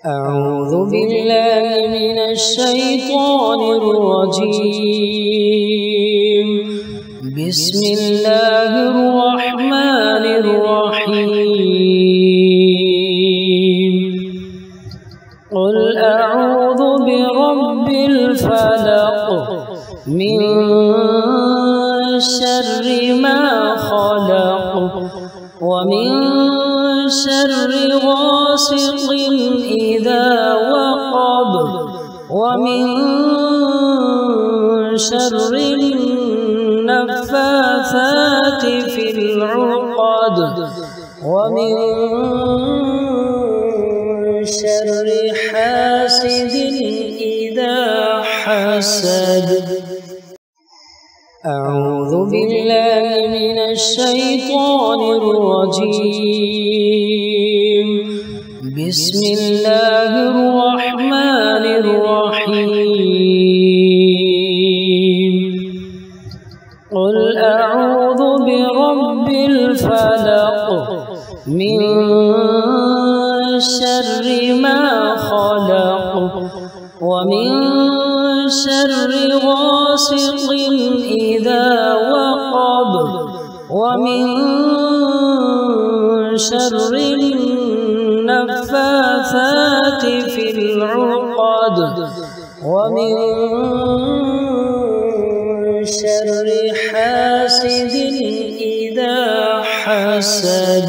أعوذ بالله من الشيطان الرجيم. بسم الله الرحمن الرحيم. قل أعوذ برب الفلق من شر ما خلق ومن شر غاسق إذا وقب ومن شر النفاثات في العقد ومن شر حاسد إذا حسد. أعوذ بالله من الشيطان الرجيم. بسم الله الرحمن الرحيم. قل أعوذ برب الفلق من شر ما خلق ومن شر غاسق إذا وقب ومن شر النفاثات في العقد ومن شر حاسد إذا حسد.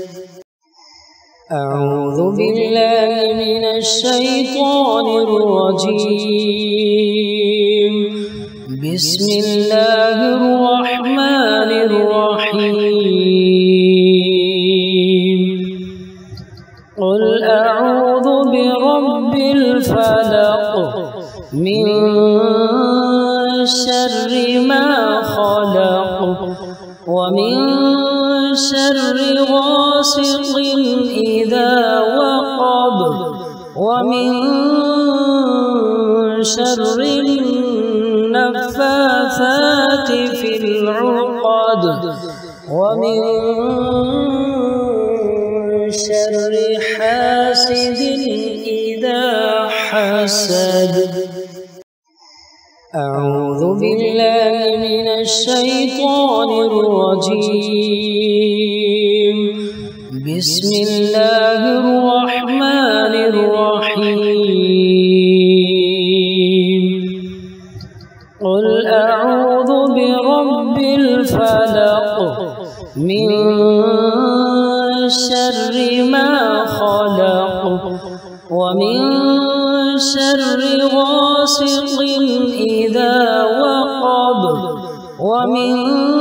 أعوذ بالله من الشيطان الرجيم. بسم الله الرحمن الرحيم. قل أعوذ برب الفلق من شر ما خلق ومن شر غاسق إذا وقب ومن شر النفاثات في العقد ومن شر حاسد إذا حسد. أعوذ بالله من الشيطان الرجيم. بسم الله الرحمن الرحيم. قل أعوذ برب الفلق من شر ما خلق ومن شر غاسق إذا وقب ومن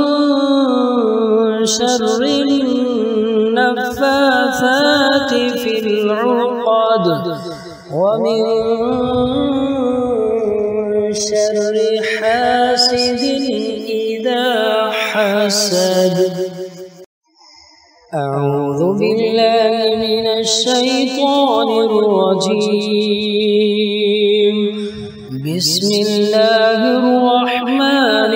شر النفاثات في العقد ومن شر حاسد إذا حسد. أعوذ بالله من الشيطان الرجيم. بسم الله الرحمن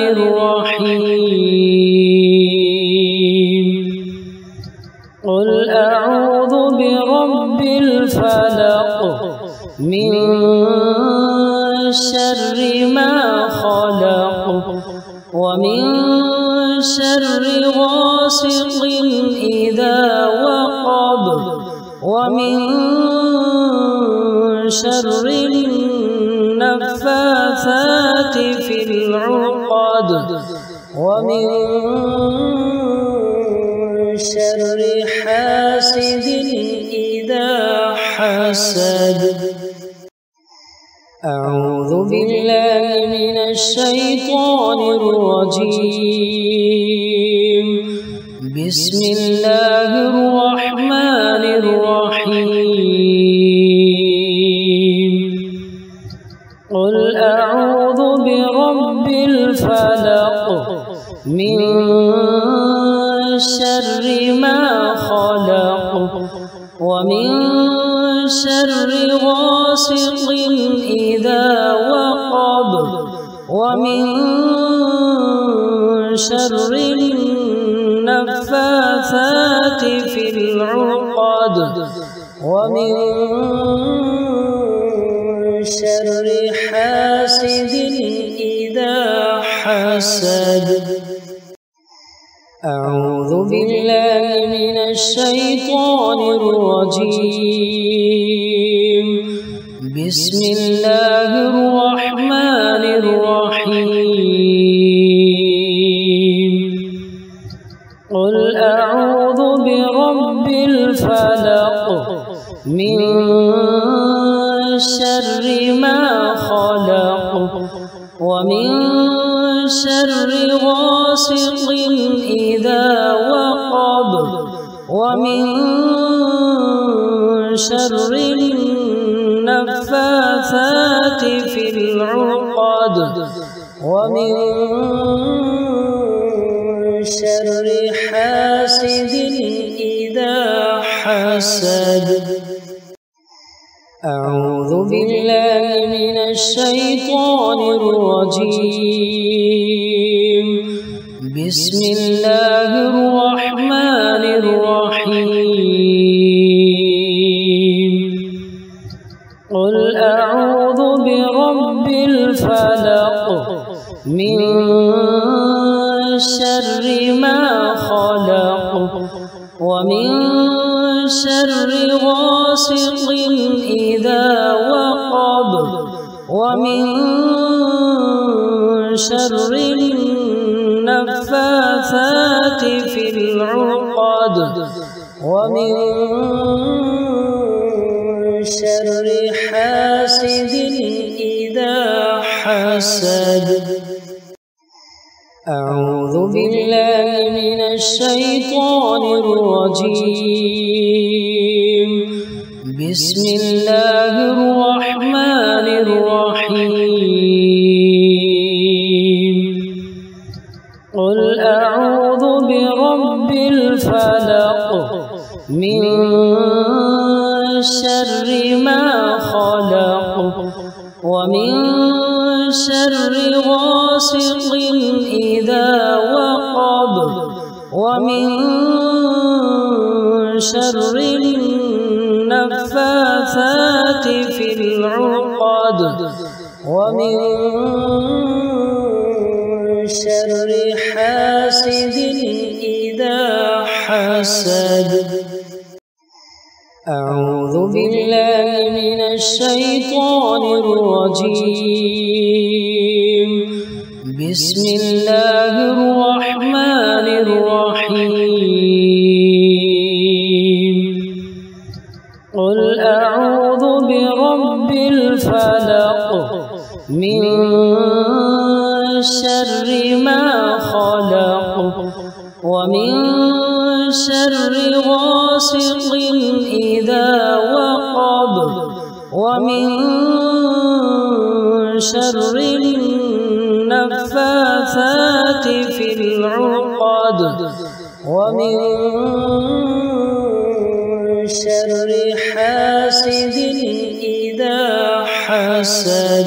الرحيم. قل أعوذ برب الفلق من شر ما خلق ومن شر غاسق إذا وقب ومن شر النفاثات في العقد ومن شر حاسد إذا حسد. أعوذ بالله من الشيطان الرجيم. بسم الله الرحمن الرحيم. قل أعوذ برب الفلق من شر ما خلق ومن شر غاسق إذا وقب ومن شر النفاثات في العقد ومن شر حاسد إذا حسد. أعوذ بالله من الشيطان الرجيم. بسم الله الرحمن الرحيم. قل أعوذ برب الفلق من شر ما خلق ومن شر غاسق إذا وقب ومن شر النفاثات في العقد ومن شر حاسد إذا حسد. أعوذ بالله من الشيطان الرجيم. بسم الله الرحمن الرحيم. قل أعوذ برب الفلق من شر ما خلق ومن شر غاسق إذا وقب ومن شر النفاثات في العقد ومن شر حاسد إذا حسد. أعوذ بالله من الشيطان الرجيم. بسم الله الرحمن الرحيم. قل أعوذ برب الفلق من شر ما خلق ومن شر غاسق إذا وقب ومن شر النفاثات في العقد ومن شر حاسد إذا حسد. أعوذ بالله من الشيطان الرجيم. بسم الله الرحمن الرحيم. قل أعوذ برب الفلق من شر ما خلق ومن شر غاسق إذا وقب ومن شر النفاثات في العقد ومن شر حاسد إذا حسد.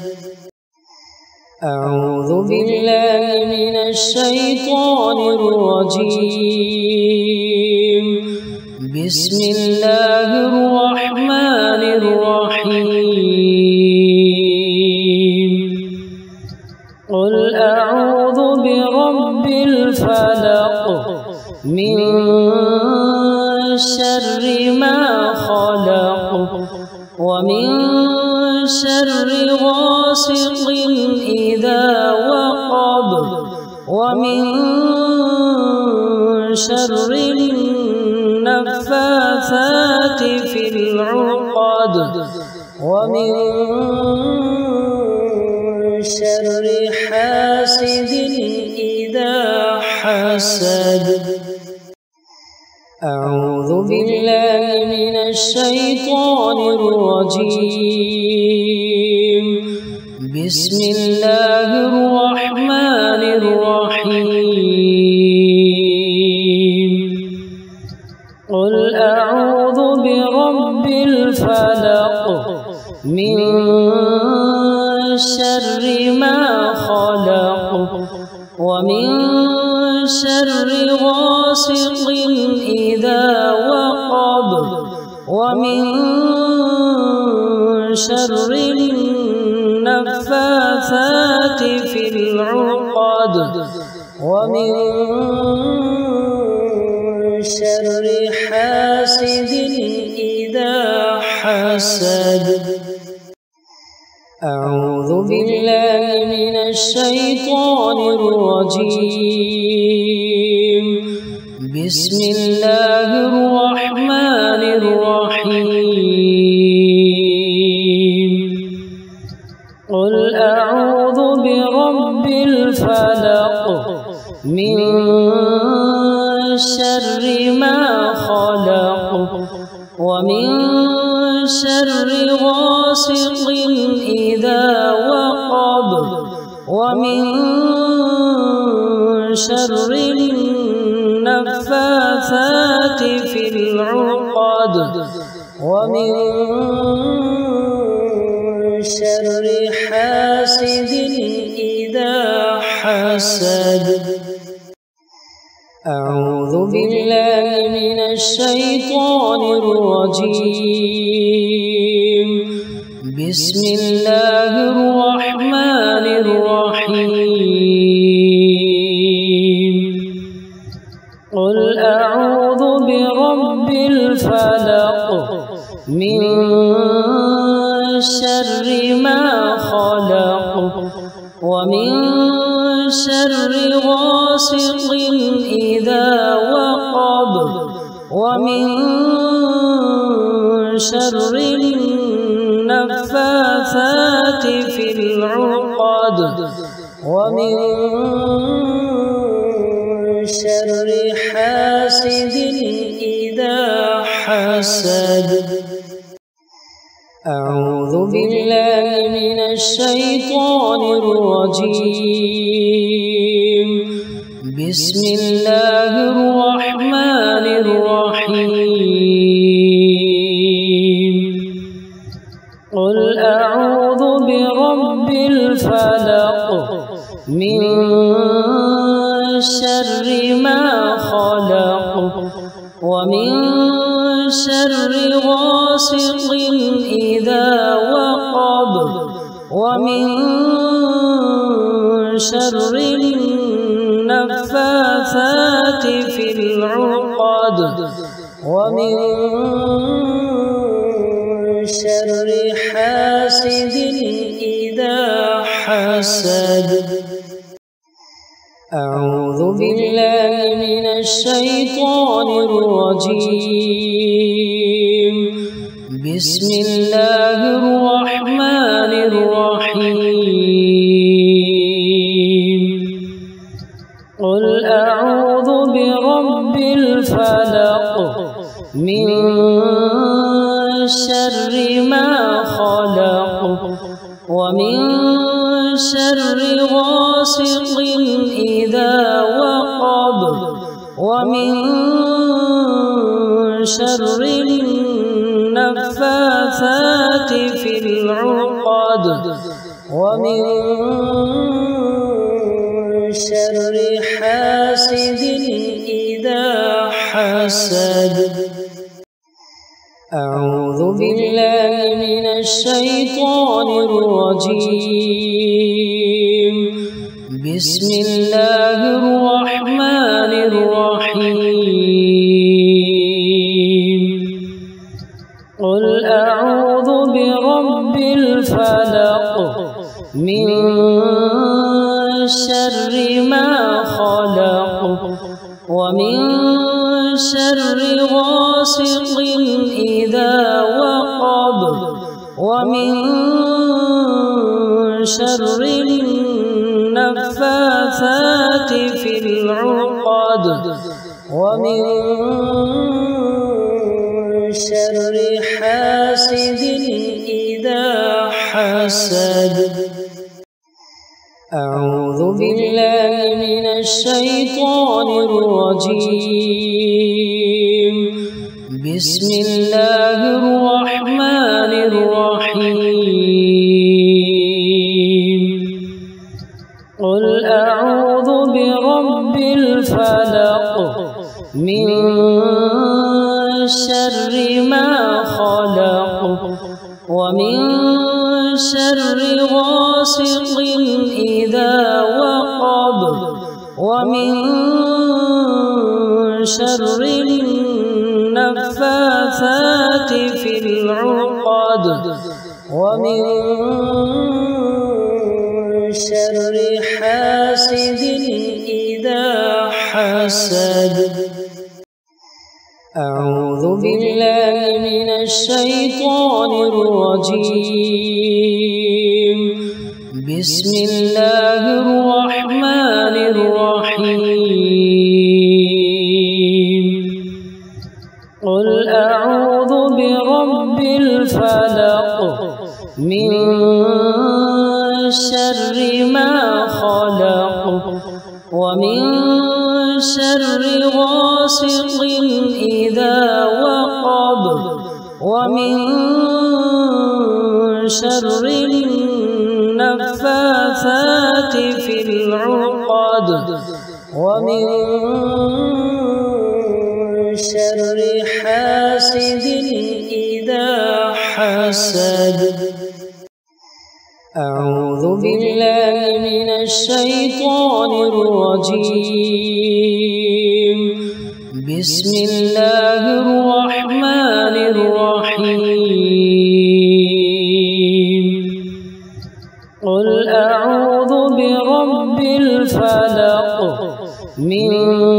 أعوذ بالله من الشيطان الرجيم. بسم الله الرحمن الرحيم. قل أعوذ برب الفلق من شر ما خلق ومن شر غاسق إذا وقب ومن شر النفاثات في العقد ومن شر حاسد إذا حسد. أعوذ بالله من الشيطان الرجيم. بسم الله الرحمن الرحيم. قل أعوذ برب الفلق من شر ما خلق ومن شر غاسق إذا وقب ومن شر النفاثات في العقد ومن شر حاسد إذا حسد. أعوذ بالله من الشيطان الرجيم. بسم الله الرحمن الرحيم. قل أعوذ برب الفلق من شر ما خلق ومن شر غاسق إذا وقب ومن شر النفاثات في العقد ومن شر حاسد إذا حسد. أعوذ بالله من الشيطان الرجيم. بسم الله الرحمن الرحيم. قل أعوذ برب الفلق من شر ما خلق ومن شر غاسق إذا وقب ومن شر النفاثات في العقد ومن شر حاسد إذا حسد. أعوذ بالله من الشيطان الرجيم. بسم الله الرحمن الرحيم. قل أعوذ برب الفلق من شر ما خلق ومن شر غاسق إذا وقب ومن شر النفاثات في العقد ومن شر حاسد إذا حسد. أعوذ بالله من الشيطان الرجيم. بسم الله الرحمن الرحيم. قل أعوذ برب الفلق من شر ما خلق ومن شر غاسق إذا وقب ومن شر النفاثات في العقد ومن شر حاسد إذا حسد. أعوذ بالله من الشيطان الرجيم. بسم الله الرحمن الرحيم. قل أعوذ برب الفلق من شر ما خلق ومن شر غاسق إذا وقب ومن شر النفاثات في العقد ومن شر حاسد إذا حسد. أعوذ بالله من الشيطان الرجيم. بسم الله الرحمن الرحيم. قل أعوذ برب الفلق من شر ما ومن شر غاسق إذا وقب ومن شر النفاثات في العقد ومن شر حاسد إذا حسد. أعوذ بالله من الشيطان الرجيم. بسم الله الرحمن الرحيم. قل أعوذ برب الفلق من شر ما خلق ومن شر غاسق إذا وقب ومن شر النفاثات في العقد ومن شر حاسد إذا حسد. أعوذ بالله من الشيطان الرجيم. بسم الله الرحمن الرحيم. قل أعوذ برب الفلق من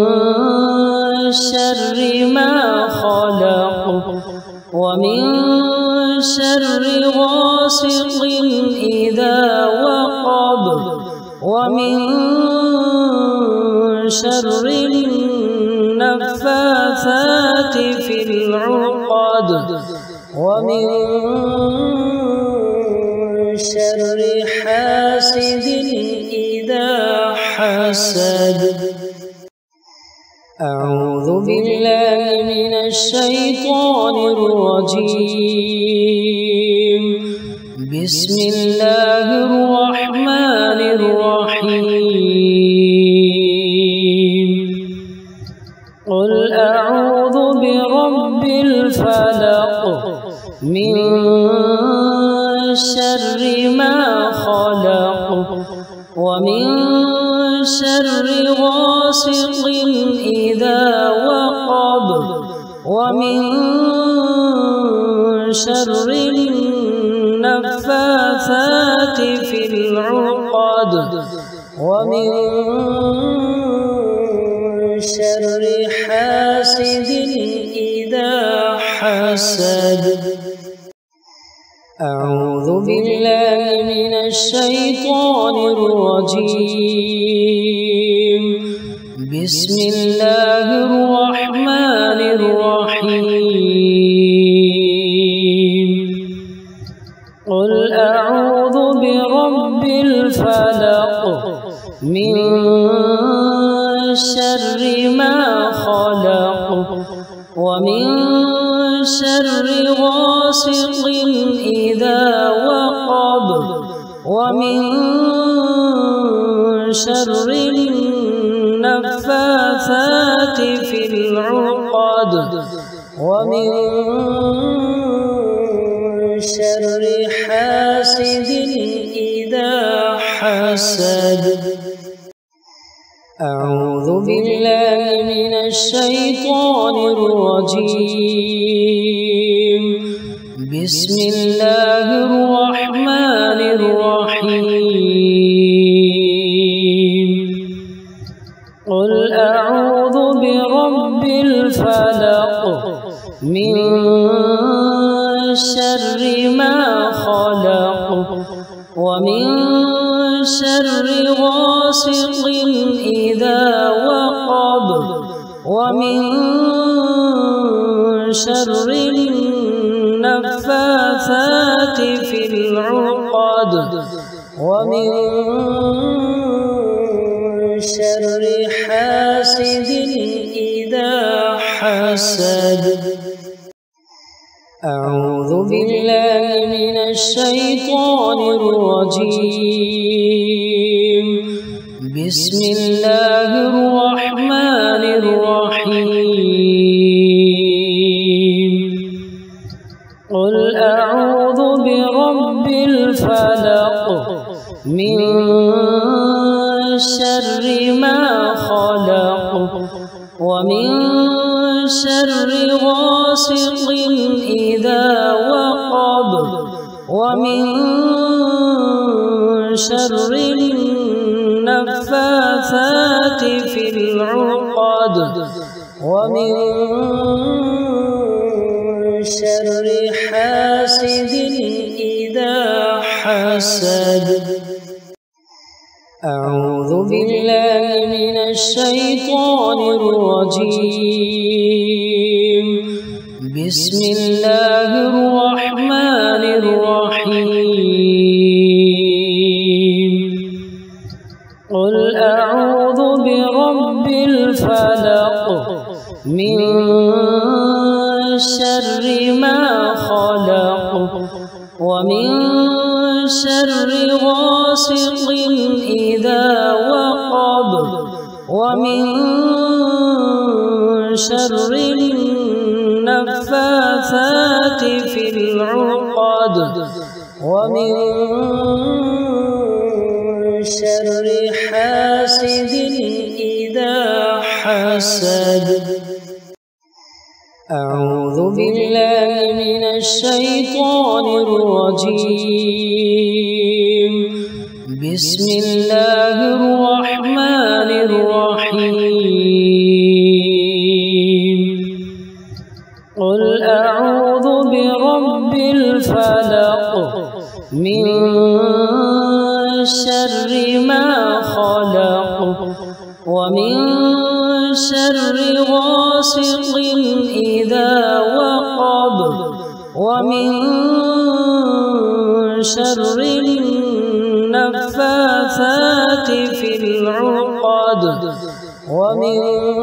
شر ما خلق ومن شر غاسق إذا وقب ومن شر النفاثات في العقد ومن شر حاسد إذا حسد. أعوذ بالله من الشيطان الرجيم. بسم الله الرحمن الرحيم. قل أعوذ برب الفلق من شر ما خلق ومن شر غاسق إذا وقب ومن شر النفاثات في العقد ومن شر حاسد إذا حسد. أعوذ بالله من الشيطان الرجيم. بسم الله الرحمن الرحيم. قل أعوذ برب الفلق من شر ما خلق ومن شر غاسق إذا وقب ومن شر النفاثات في العقد ومن شر حاسد إذا حسد. أعوذ بالله من الشيطان الرجيم. بسم الله الرحمن الرحيم. قل أعوذ برب الفلق من شر ما خلق ومن شر غاسق إذا وقب ومن شر النفاثات في العقد ومن شر حاسد إذا حسد. أعوذ بالله من الشيطان الرجيم. بسم الله الرحمن الرحيم. قل أعوذ برب الفلق من شر ما خلق ومن شر غاسق إذا وقب ومن شر النفاثات في العقد ومن شر حاسد إذا حسد. أعوذ بالله من الشيطان الرجيم. بسم الله الرحمن الرحيم. قل أعوذ برب الفلق من شر ما خلق ومن شر غاسق إذا وقب ومن شر النفاثات في العقد ومن شر حاسد إذا حسد. أعوذ بالله من الشيطان الرجيم. بسم الله الرحمن الرحيم. قل أعوذ برب الفلق من شر ما خلق ومن شر غاسق إذا وقب ومن شر النفاثات في العقد ومن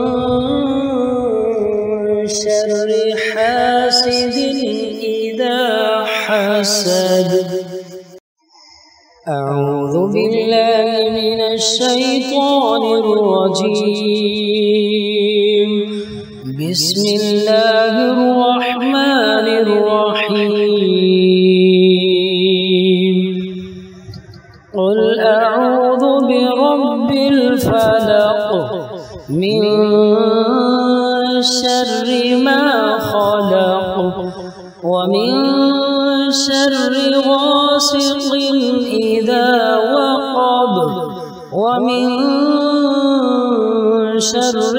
شر حاسد إذا حسد. أعوذ بالله من الشيطان الرجيم. بسم الله الرحمن الرحيم. قل أعوذ برب الفلق من شر ما خلق ومن شر غاسق إذا وقب ومن شر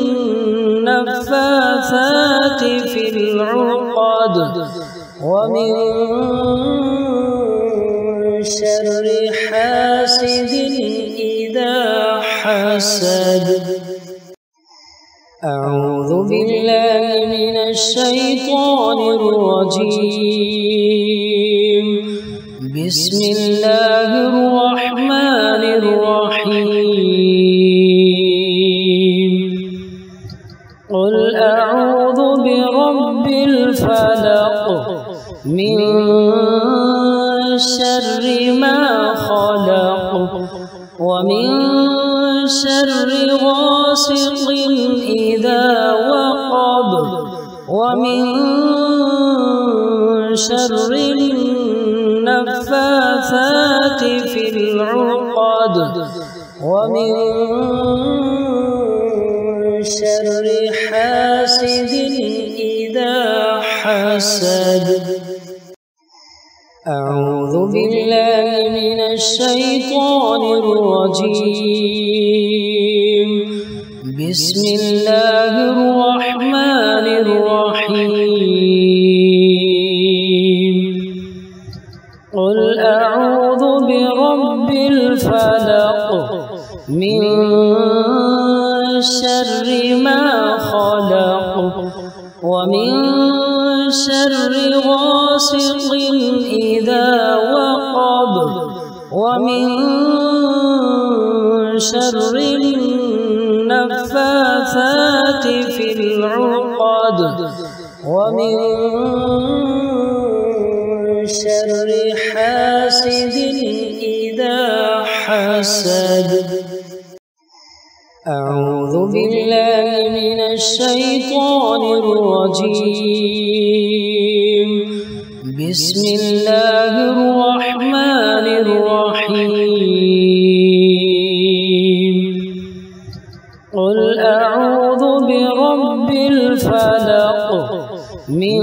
النفاثات في العقد ومن شر حاسد إذا حسد. أعوذ بالله من الشيطان الرجيم. بسم الله الرحمن الرحيم. قل أعوذ برب الفلق من شر ما خلق ومن شر غاسق إذا وقب ومن شر النفاثات في العقد ومن شر حاسد إذا حسد. أعوذ بالله من الشيطان الرجيم. بسم الله الرحمن الرحيم. قل أعوذ برب الفلق من شر ما خلق ومن شر غاسق إذا وقب ومن شر النفاثات في العقد ومن شر حاسد إذا حسد. أعوذ بالله من الشيطان الرجيم. بسم الله الرحمن الرحيم قل أعوذ برب الفلق من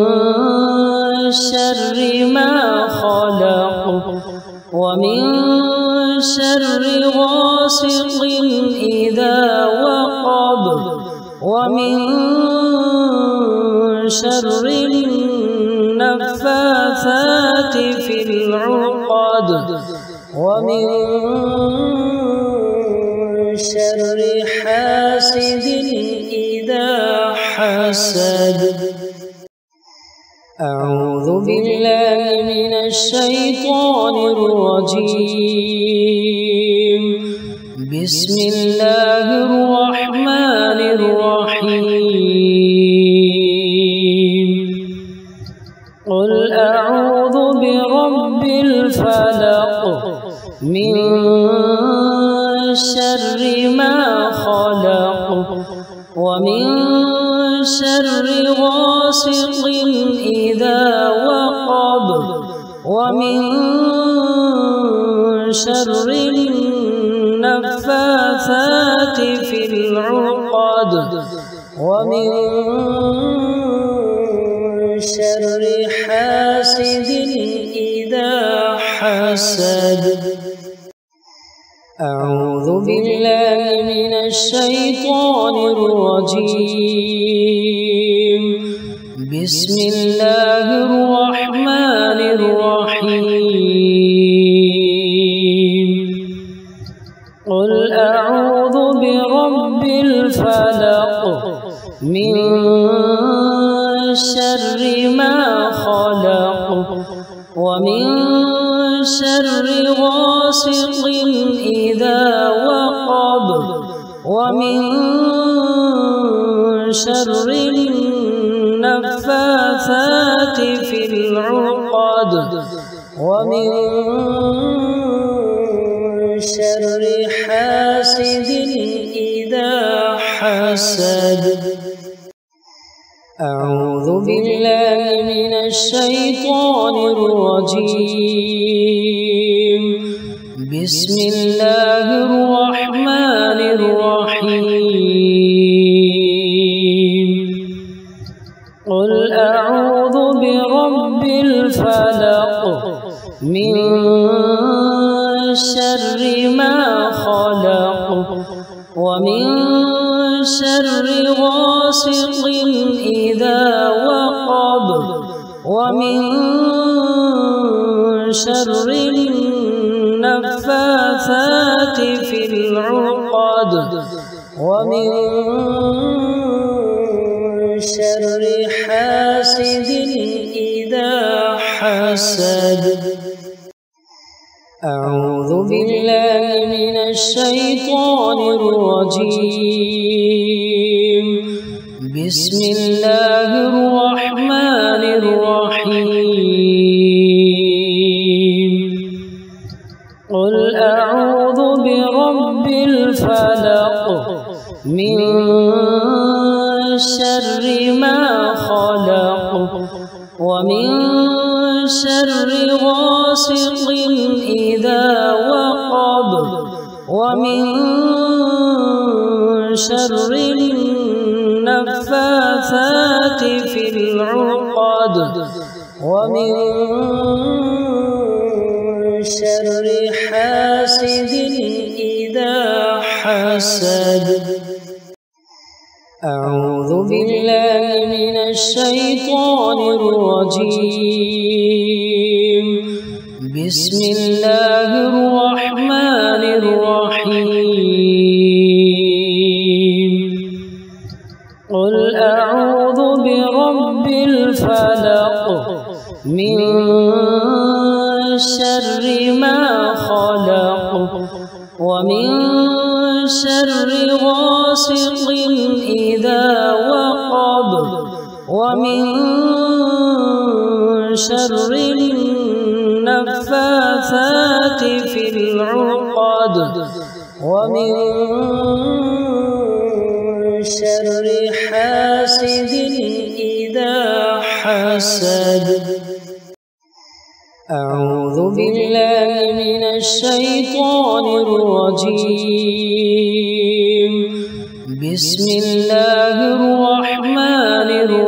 شر ما خلق ومن شر غاسق إذا وقب ومن شر النفاثات في العقد ومن شر حاسد إذا حسد. أعوذ بالله من الشيطان الرجيم. بسم الله الرحمن الرحيم قل أعوذ برب الفلق من شر ما خلق ومن شر غاسق إذا وقب ومن شر النفاثات في العقد ومن شر حاسد إذا حسد. أعوذ بالله من الشيطان الرجيم. بسم الله الرحمن الرحيم قل أعوذ برب الفلق من شر ما خلق ومن شر غاسق إذا وقب ومن شر النفاثات في العقد ومن شر حاسد إذا حسد. أعوذ بالله من الشيطان الرجيم. بسم الله الرحمن الرحيم قل أعوذ برب الفلق من شر ما خلق ومن شر غاسق إذا وقب ومن شر النفاثات في العقد ومن شر حاسد إذا حسد. أعوذ بالله من الشيطان الرجيم. بسم الله الرحمن الرحيم قل أعوذ برب الفلق من شر ما خلق ومن شر غاسق إذا وقب ومن شر النفاثات في العقد ومن شر حاسد إذا حسد. أعوذ بالله من الشيطان الرجيم. بسم الله الرحمن الرحيم قل أعوذ برب الفلق من شر ما خلق ومن شر غاسق إذا وقب ومن شر النفاثات في العقد ومن شر حاسد إذا حسد. أعوذ بالله من الشيطان الرجيم. بسم الله الرحمن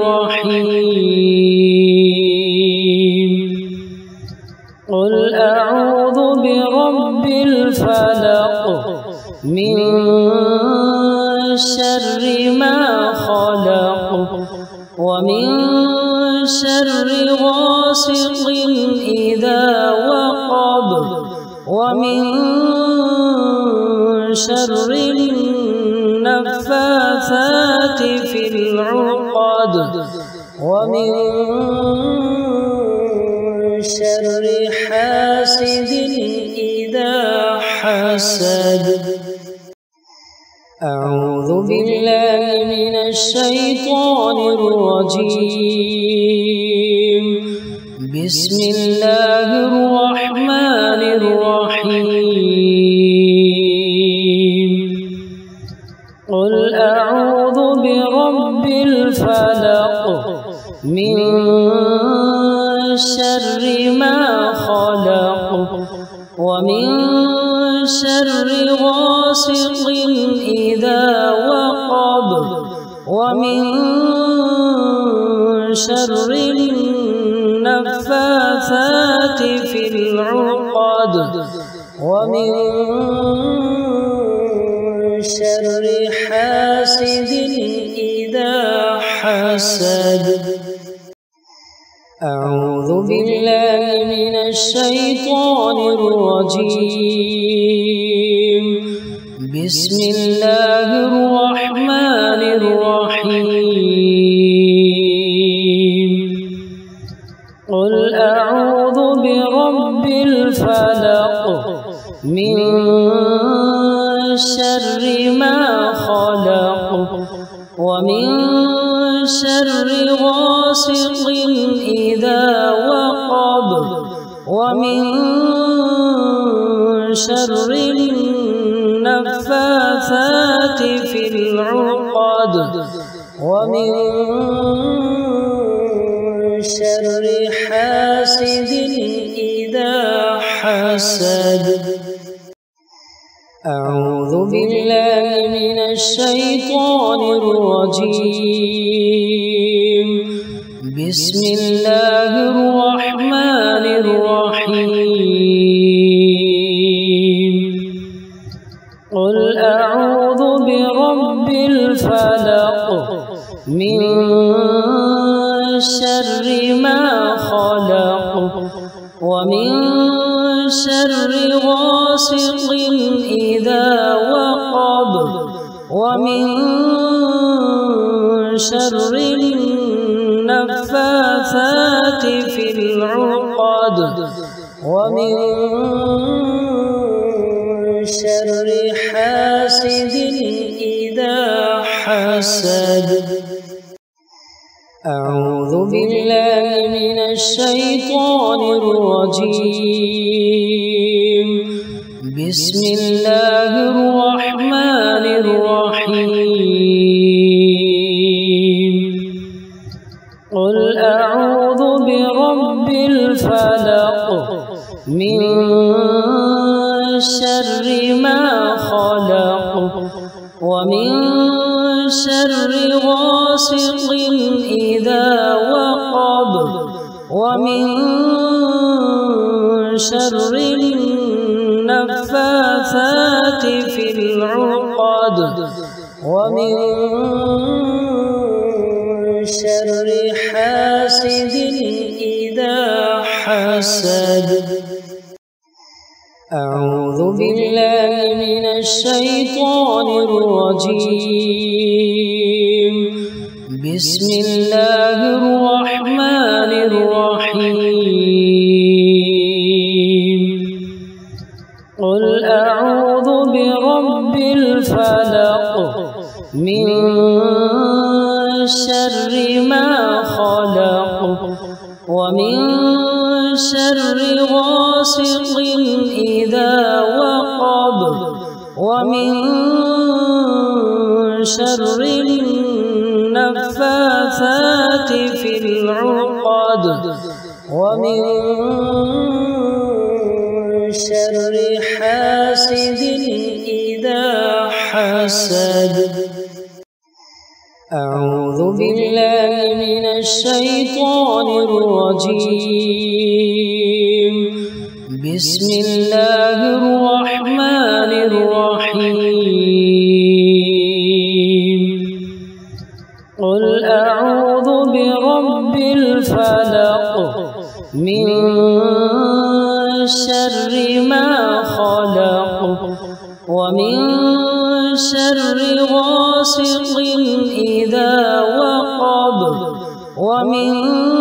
الرحيم. قل أعوذ برب الفلق من شر ما خلق ومن شر غاسق إذا وقب ومن شر النفاثات في العقد ومن شر حاسد إذا حسد. أعوذ بالله من الشيطان الرجيم. بسم الله الرحمن الرحيم. قل أعوذ برب الفلق من شر ما خلق ومن شر غاسق إذا وقب ومن شر النفاثات في العقد ومن شر حاسد إذا حسد. أعوذ بالله من الشيطان الرجيم. بسم الله الرحمن الرحيم. قل أعوذ برب الفلق من شر ما خلق ومن شر غاسق إذا وقب ومن شر النفاثات في العقد ومن شر حاسد إذا حسد. أعوذ بالله من الشيطان الرجيم. بسم الله الرحمن الرحيم. قل أعوذ برب الفلق من شر ما خلق ومن شر غاسق إذا وقب ومن شر النفاثات في العقد ومن شر حاسد إذا حسد. أعوذ بالله من الشيطان الرجيم. بسم الله الرحمن الرحيم. قل أعوذ برب الفلق من شر ما خلق ومن شر غاسق إذا وقب ومن شر النفاثات في العقد ومن شر حاسد إذا حسد. أعوذ بالله من الشيطان الرجيم. بسم الله الرحمن الرحيم. قل أعوذ برب الفلق من شر ما خلق ومن شر غاسق إذا وقب ومن شر النفاثات في العقد ومن شر حاسد إذا حسد. أعوذ بالله من الشيطان الرجيم. بسم الله الرحمن الرحيم. قل أعوذ برب الفلق من شر ما خلق ومن شر غاسق إذا وقب ومن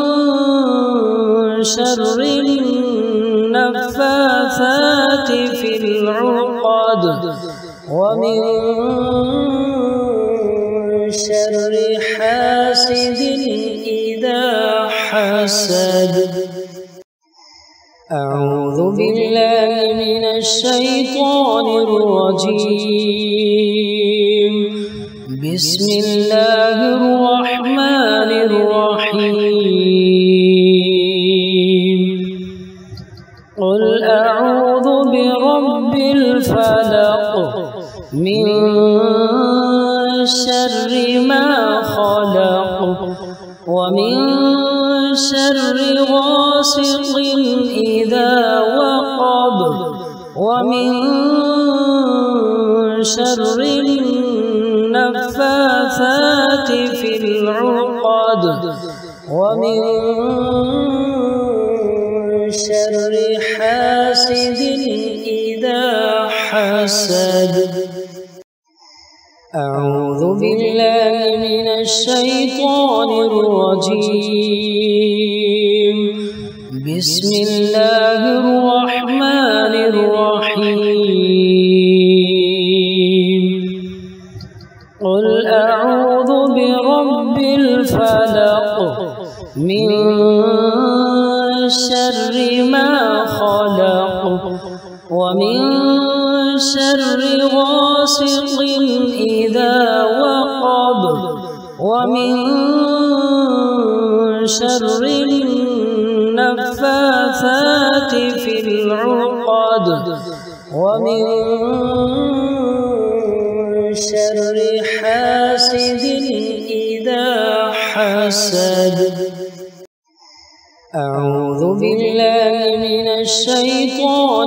شر النفاثات في العقد ومن شر حاسد إذا حسد. أعوذ بالله من الشيطان الرجيم. بسم الله الرحمن الرحيم. قل أعوذ برب الفلق من شر ما خلق ومن شر غاسق إذا وقب ومن شر النفاثات في العقد ومن شر حاسد إذا حسد. أعوذ بالله من الشيطان الرجيم. بسم الله الرحمن الرحيم. قل أعوذ برب الفلق من شر ما خلق ومن شر غاسق إذا وقب ومن شر النفاثات في العقد ومن شر حاسد إذا حسد. أعوذ بالله من الشيطان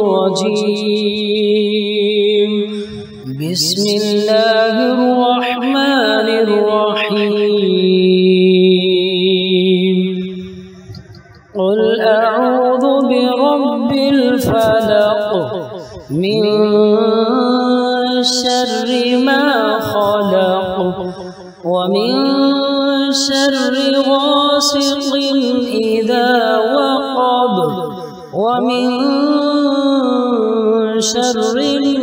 الرجيم. بسم الله الرحمن الرحيم. قل أعوذ برب الفلق من شر ما خلق ومن شر غاسق إذا وقب ومن شر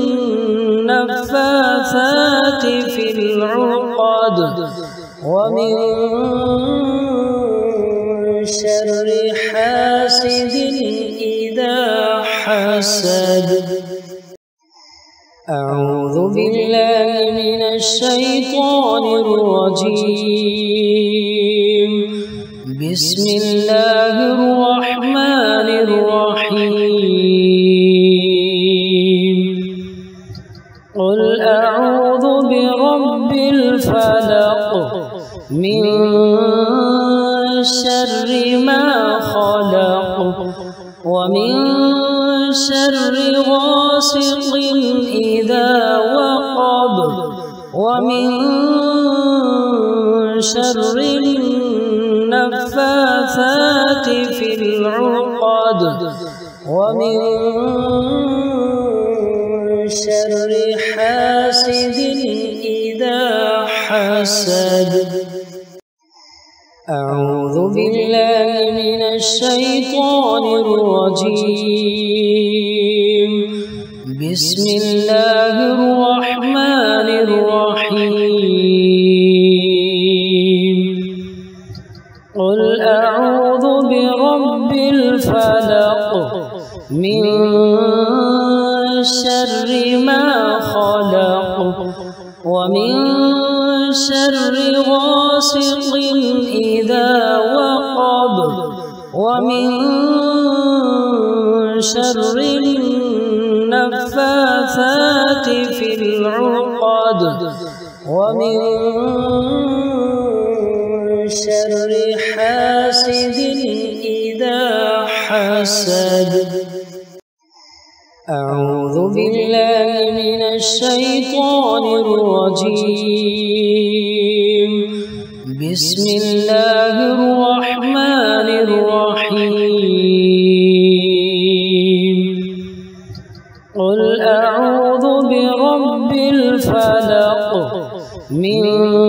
النفاثات في العقد ومن شر حاسد إذا حسد. أعوذ بالله من الشيطان الرجيم. بسم الله الرحمن الرحيم. قل أعوذ برب الفلق من شر ما خلق ومن شر غاسق إذا وقب ومن شر النفاثات في العقد ومن شر حاسد إذا حسد. أعوذ بالله من الشيطان الرجيم. بسم الله الرحمن الرحيم. قل أعوذ برب الفلق من شر ما خلق ومن شر غاسق إذا وقب ومن شر النفاثات في العقد ومن شر حاسد إذا حسد. أعوذ بالله من الشيطان الرجيم. بسم الله الرحمن الرحيم. قل أعوذ برب الفلق من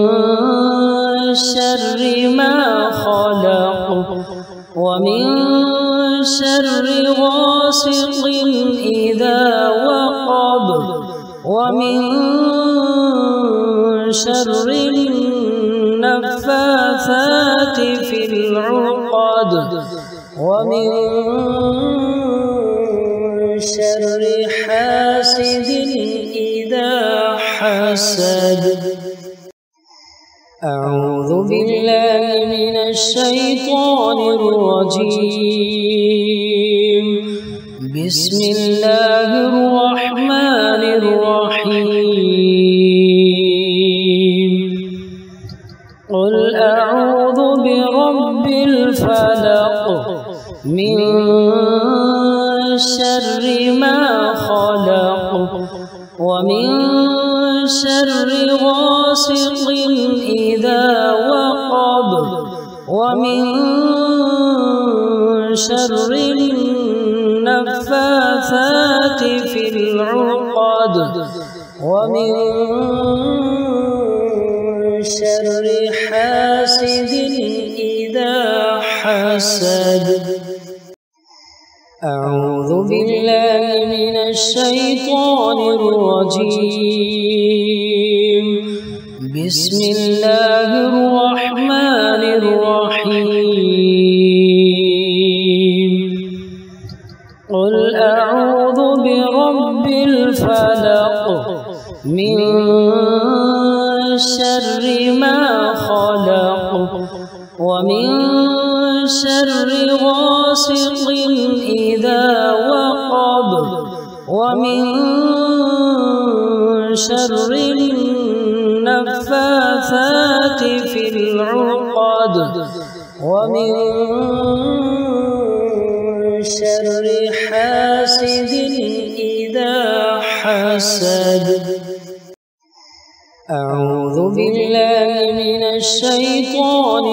شر ما خلق ومن شر غاسق إذا وقب ومن شر النفاثات في العقد ومن شر حاسد إذا حسد. أعوذ بالله من الشيطان الرجيم. بسم الله الرحمن الرحيم. قل أعوذ برب الفلق من شر ما خلق ومن شر غاسق إذا وقب ومن شر النفاثات في العقد ومن شر حاسد إذا حسد. أعوذ بالله من الشيطان الرجيم. بسم الله الرحمن الرحيم. قل أعوذ برب الفلق من شر ما خلق ومن شر غاسق إذا وقب ومن شر النفاثات في العقد ومن شر حاسد إذا حسد. أعوذ بالله من الشيطان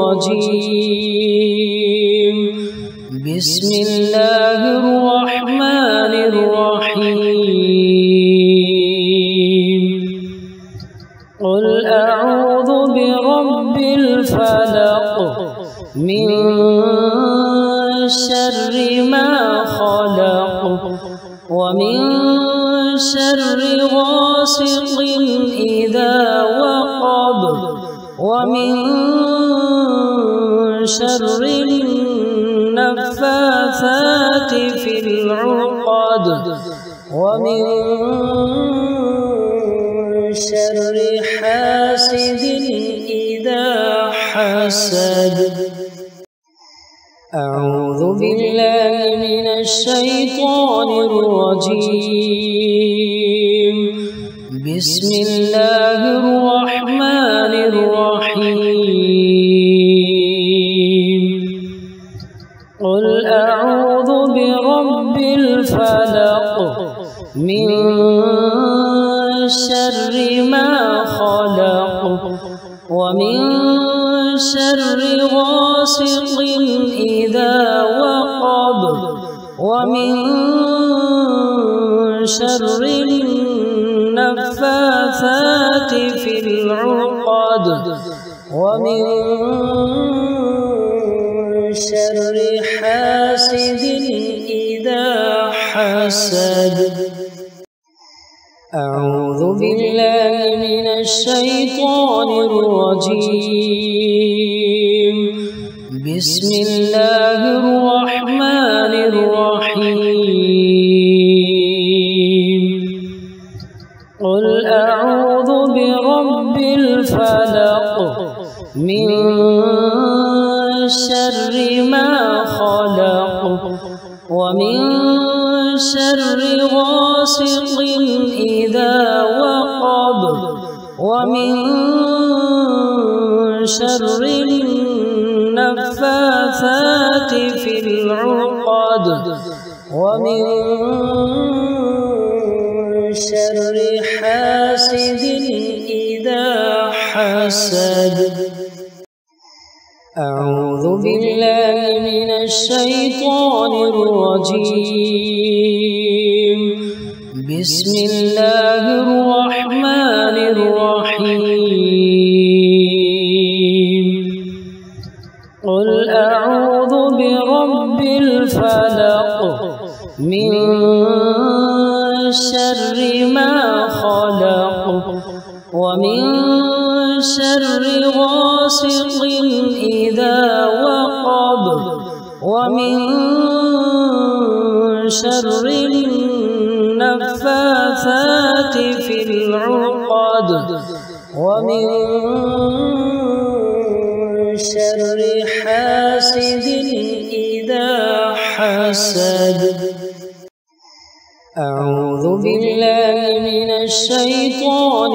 الرجيم. بسم الله الرحمن الرحيم. قل أعوذ برب الفلق من شر ما خلق ومن شر غاسق إذا وقب ومن شر النفاثات في العقد ومن شر حاسد إذا حسد. أعوذ بالله من الشيطان الرجيم. بسم الله الرحمن الرحيم. قل أعوذ برب الفلق من شر ما خلق ومن شر غاسق إذا وقب ومن شر النفاثات في العقد ومن شر حاسد إذا حسد. أعوذ بالله من الشيطان الرجيم. بسم الله الرحمن الرحيم. قل أعوذ برب الفلق من شر ما ومن شر غاسق إذا وقب ومن شر النفاثات في العقد ومن شر حاسد إذا حسد. أعوذ بالله من الشيطان الرجيم. بسم الله الرحمن الرحيم. قل أعوذ برب الفلق من شر ما خلق ومن شر غاسق إذا وقب ومن شر النفاثات في العقد ومن شر حاسد إذا حسد. أعوذ بالله من الشيطان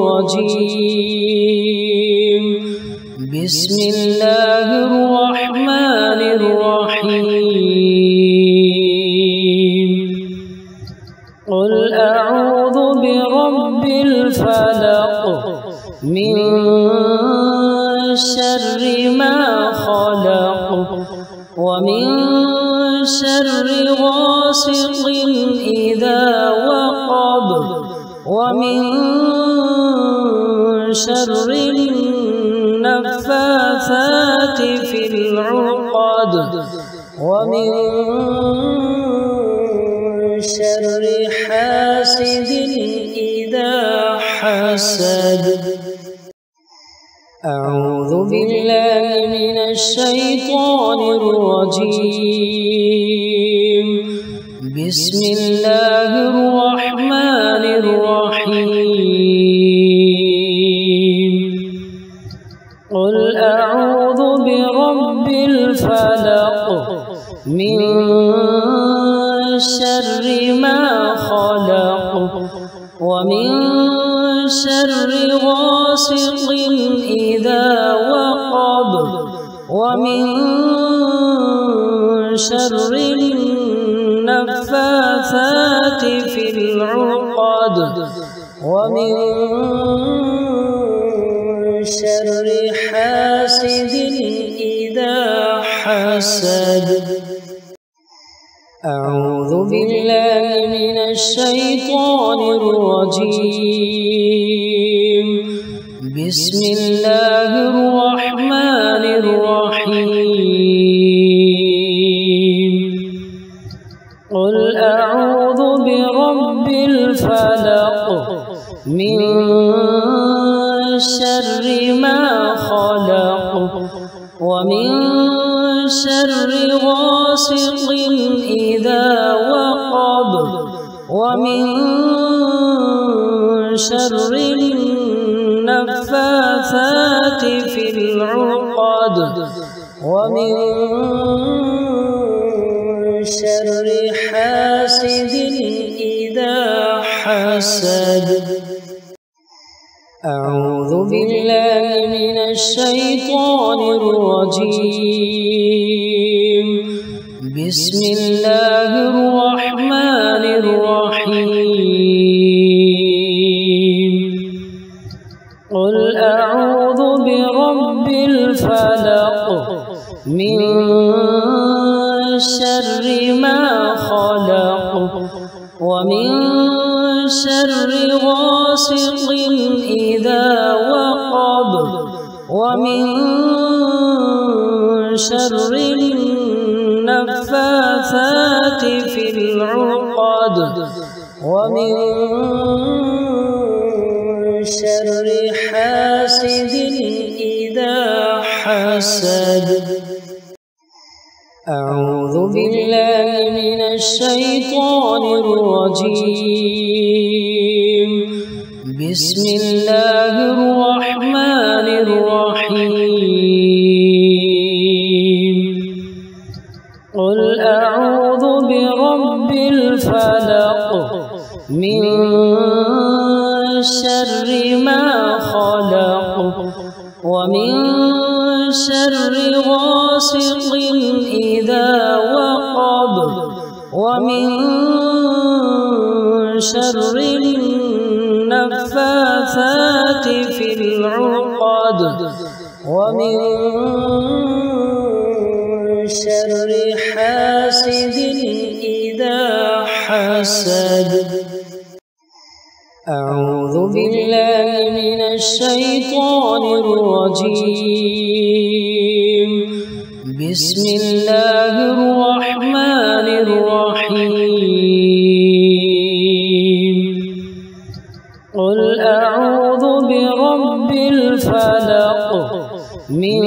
الرجيم. بسم الله الرحمن الرحيم. قل أعوذ برب الفلق من شر ما خلق ومن شر غاسق إذا وقب ومن شر النفاثات في العقد ومن شر حاسد إذا حسد. أعوذ بالله من الشيطان الرجيم. بسم الله الرحمن الرحيم. قل أعوذ برب الفلق من شر ما خلق ومن شر غاسق إذا وقب ومن شر النفاثات في العقد ومن شر حاسد إذا حسد. أعوذ بالله من الشيطان الرجيم. بسم الله الرحمن الرحيم. قل أعوذ برب الفلق من شر ما خلق ومن شر غاسق إذا وقب ومن شر النفاثات في العقد ومن شر حاسد إذا حسد. أعوذ بالله من الشيطان الرجيم. بسم الله الرحمن الرحيم. قل أعوذ برب الفلق من شر ما خلق ومن شر غاسق إذا وقب ومن شر النفاثات في العقد ومن شر حاسد إذا حسد. أعوذ بالله من الشيطان الرجيم. بسم الله الرحمن الرحيم. قل أعوذ برب الفلق من شر ما خلق ومن شر غاسق إذا وقب ومن شر النفاثات في العقد ومن شر حاسد إذا حسد. أعوذ بالله من الشيطان الرجيم. بسم الله الرحمن الرحيم. قل أعوذ برب الفلق من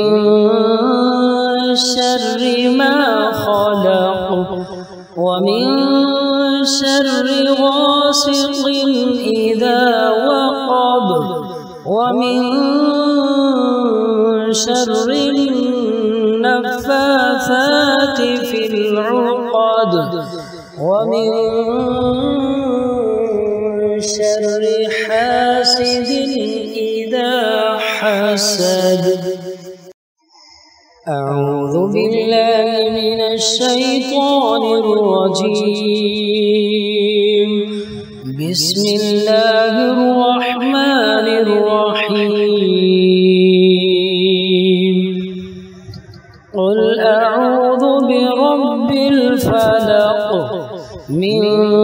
شر ما خلق ومن شر غاسق إذا وقب ومن شر النفاثات في العقد ومن شر حاسد إذا حسد. أعوذ بالله من الشيطان الرجيم. بسم الله الرحمن الرحيم. قل أعوذ برب الفلق من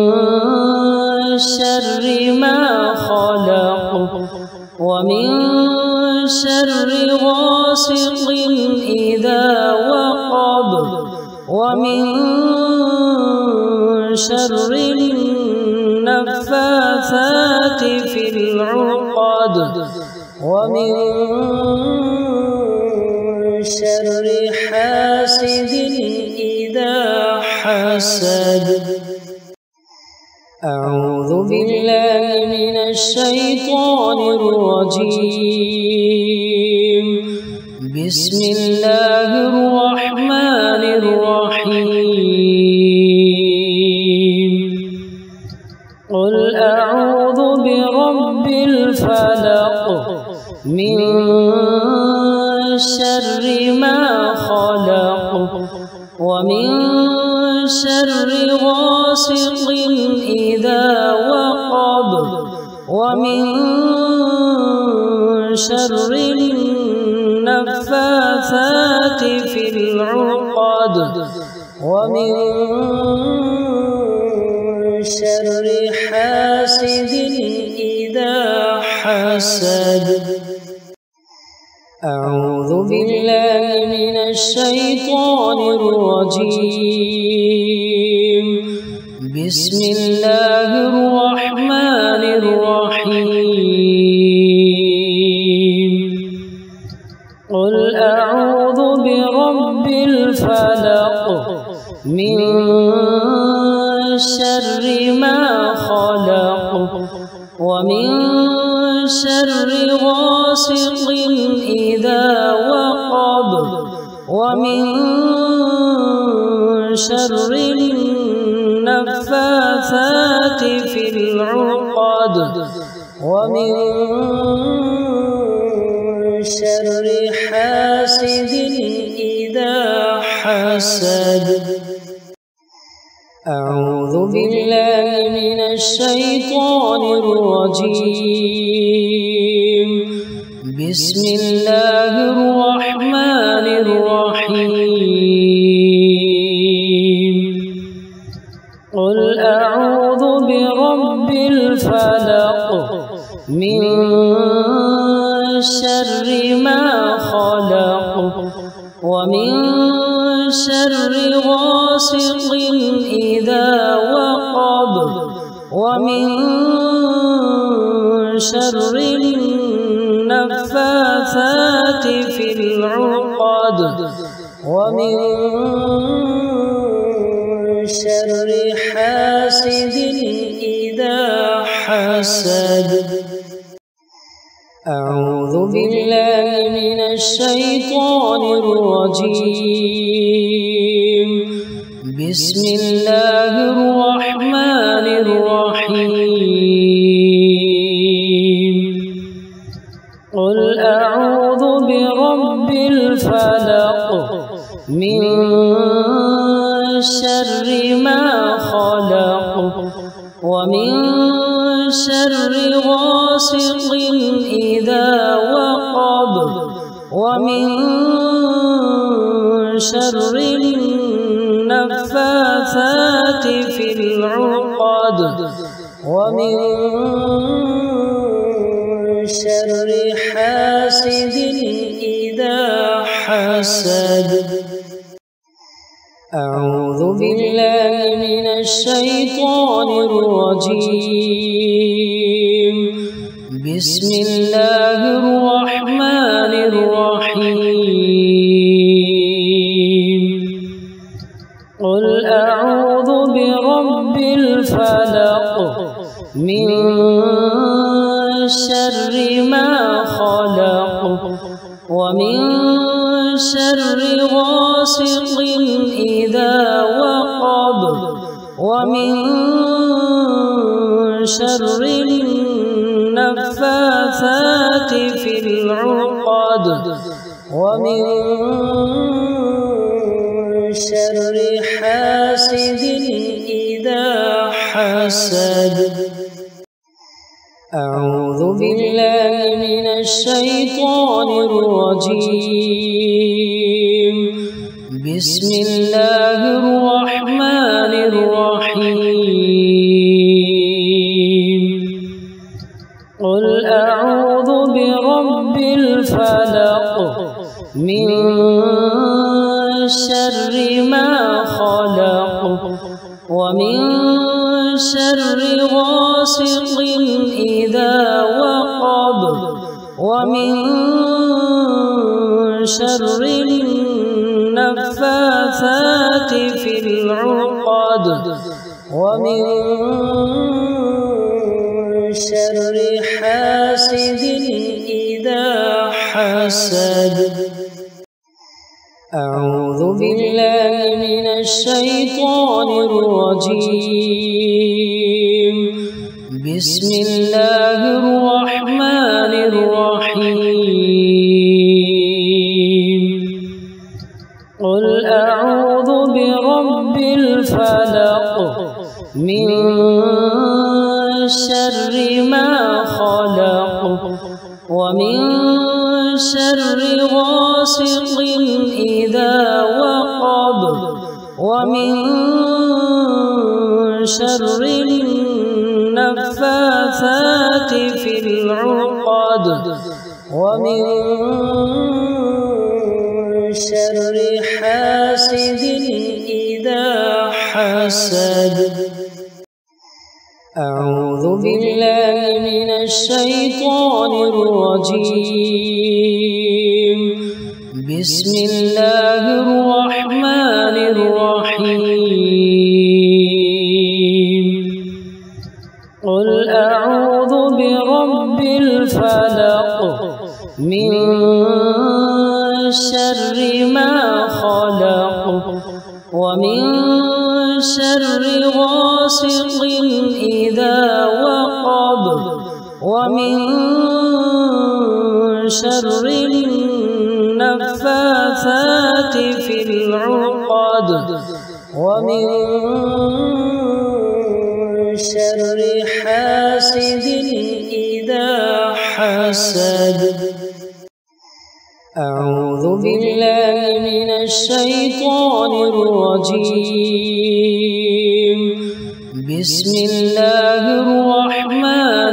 شر ما خلق ومن شر غاسق إذا وقب ومن شر النفاثات في العقد ومن شر حاسد إذا حسد. أعوذ بالله من الشيطان الرجيم. بسم الله الرحمن الرحيم. قل أعوذ برب الفلق من شر ما خلق ومن شر غاسق إذا وقب ومن شر النفاثات في العقد ومن شر حاسد إذا حسد. أعوذ بالله من الشيطان الرجيم. بسم الله الرحمن الرحيم. قل أعوذ برب الفلق من شر ما خلق ومن شر غاسق إذا وقب ومن شر النفاثات في العقد ومن شر حاسد إذا حسد. أعوذ بالله من الشيطان الرجيم. بسم الله الرحمن الرحيم. قل أعوذ برب الفلق من شر ما خلق ومن شر غاسق إذا وقب ومن شر النفاثات في العقد ومن شر حاسد إذا حسد. أعوذ بالله من الشيطان الرجيم. بسم الله الرحمن الرحيم قل أعوذ برب الفلق من شر ما خلق ومن شر غاسق إذا وقب ومن شر النفاثات في العقد ومن شر حاسد إذا حسد. أعوذ بالله من الشيطان الرجيم. بسم الله الرحمن الرحيم قل أعوذ برب الفلق من شر ما خلق ومن شر غاسق إذا وقب ومن شر النفاثات في العقد ومن شر حاسد إذا حسد. أعوذ بالله من الشيطان الرجيم. بسم الله الرحمن الرحيم قل أعوذ برب الفلق من شر ما خلق ومن شر غاسق إذا وقب ومن شر النفاثات في العقد ومن شر حاسد إذا حسد. أعوذ بالله من الشيطان الرجيم. بسم الله الرحمن الرحيم قل أعوذ برب الفلق من شر ما خلق ومن شر غاسق إذا وقب ومن شر النفاثات في العقد ومن شر حاسد إذا حسد. أعوذ بالله من الشيطان الرجيم. بسم الله الرحمن الرحيم قل أعوذ برب الفلق من شر ما خلق ومن شر غاسق إذا وقب ومن شر النفاثات في العقد ومن شر حاسد إذا حسد. أعوذ بالله من الشيطان الرجيم. بسم الله الرحمن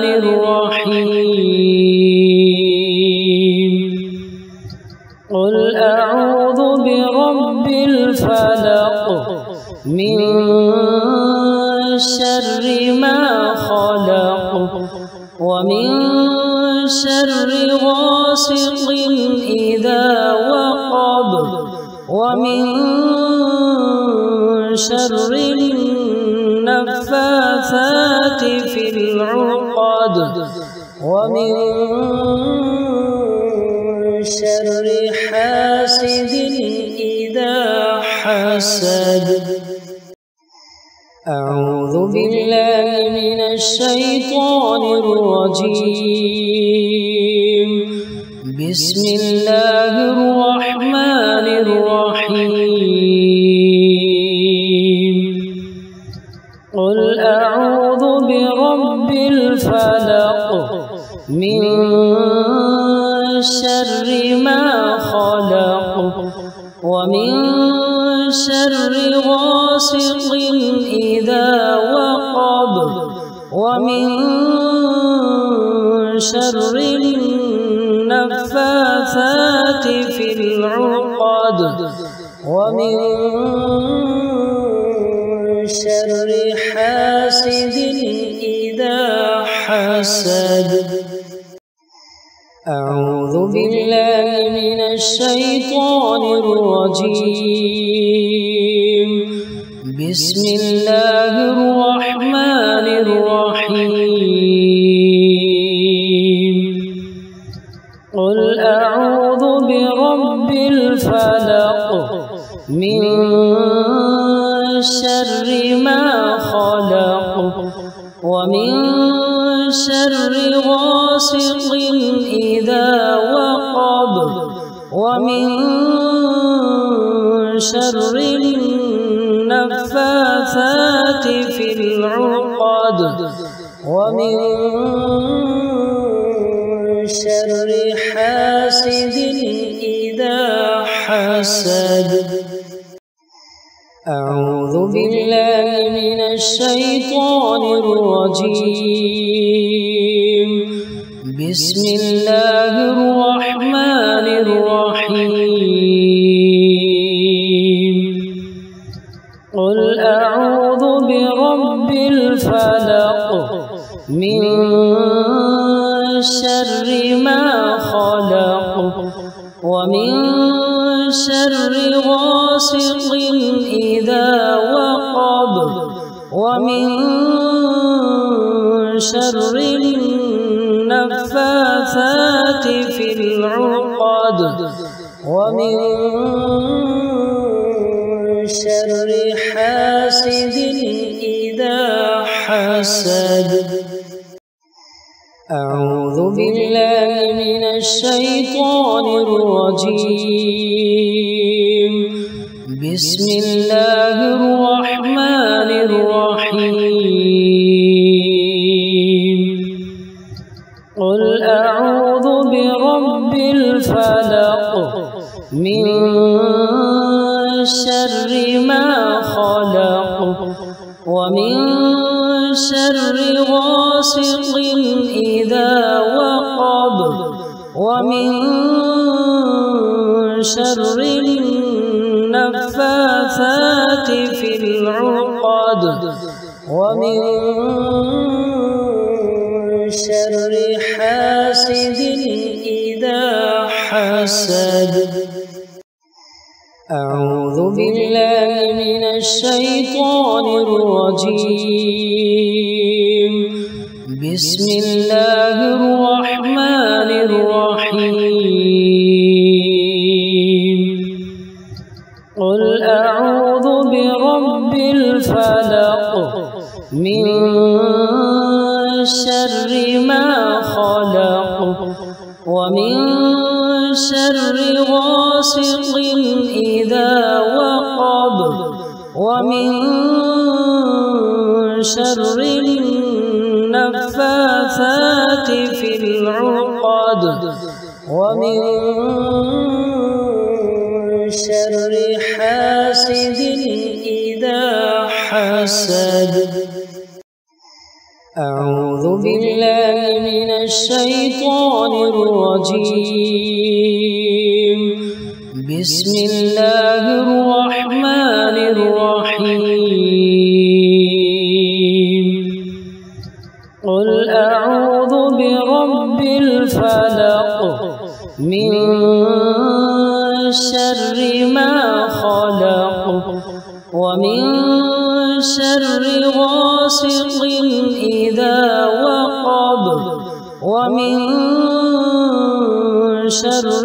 الرحيم قل أعوذ برب الفلق من شر ما خلق ومن شر غاسق إذا وقب ومن شر النفاثات في العقد ومن شر حاسد إذا حسد. أعوذ بالله من الشيطان الرجيم. بسم الله الرحمن الرحيم. قل أعوذ برب الفلق من شر ما خلق ومن شر غاسق إذا وقب ومن شر النفاثات في العقد ومن شر حاسد إذا حسد. أعوذ بالله من الشيطان الرجيم. بسم الله الرحمن الرحيم. قل أعوذ برب الفلق من شر ما خلق ومن شر غاسق إذا وقب ومن شر النفاثات في العقد ومن شر حاسد إذا حسد. أعوذ بالله من الشيطان الرجيم. بسم الله الرحمن الرحيم. قل أعوذ برب الفلق من شر ما خلق ومن شر غاسق إذا وقب ومن شر النفاثات في العقد ومن شر حاسد إذا حسد. أعوذ بالله من الشيطان الرجيم. بسم الله الرحمن الرحيم. قل أعوذ برب الفلق من شر ما خلق ومن شر غاسق إذا وقب ومن شر النفاثات في العقد ومن شر حاسد إذا حسد. أعوذ بالله من الشيطان الرجيم. بسم الله الرحمن الرحيم. قل أعوذ برب الفلق من شر ما خلق ومن شر غاسق إذا وقب ومن شر النفاثات في العقد ومن شر حاسد إذا حسد. أعوذ بالله من الشيطان الرجيم. بسم الله الرحمن الرحيم. قل أعوذ برب الفلق من شر ما خلق ومن شر غاسق إذا وقب ومن شر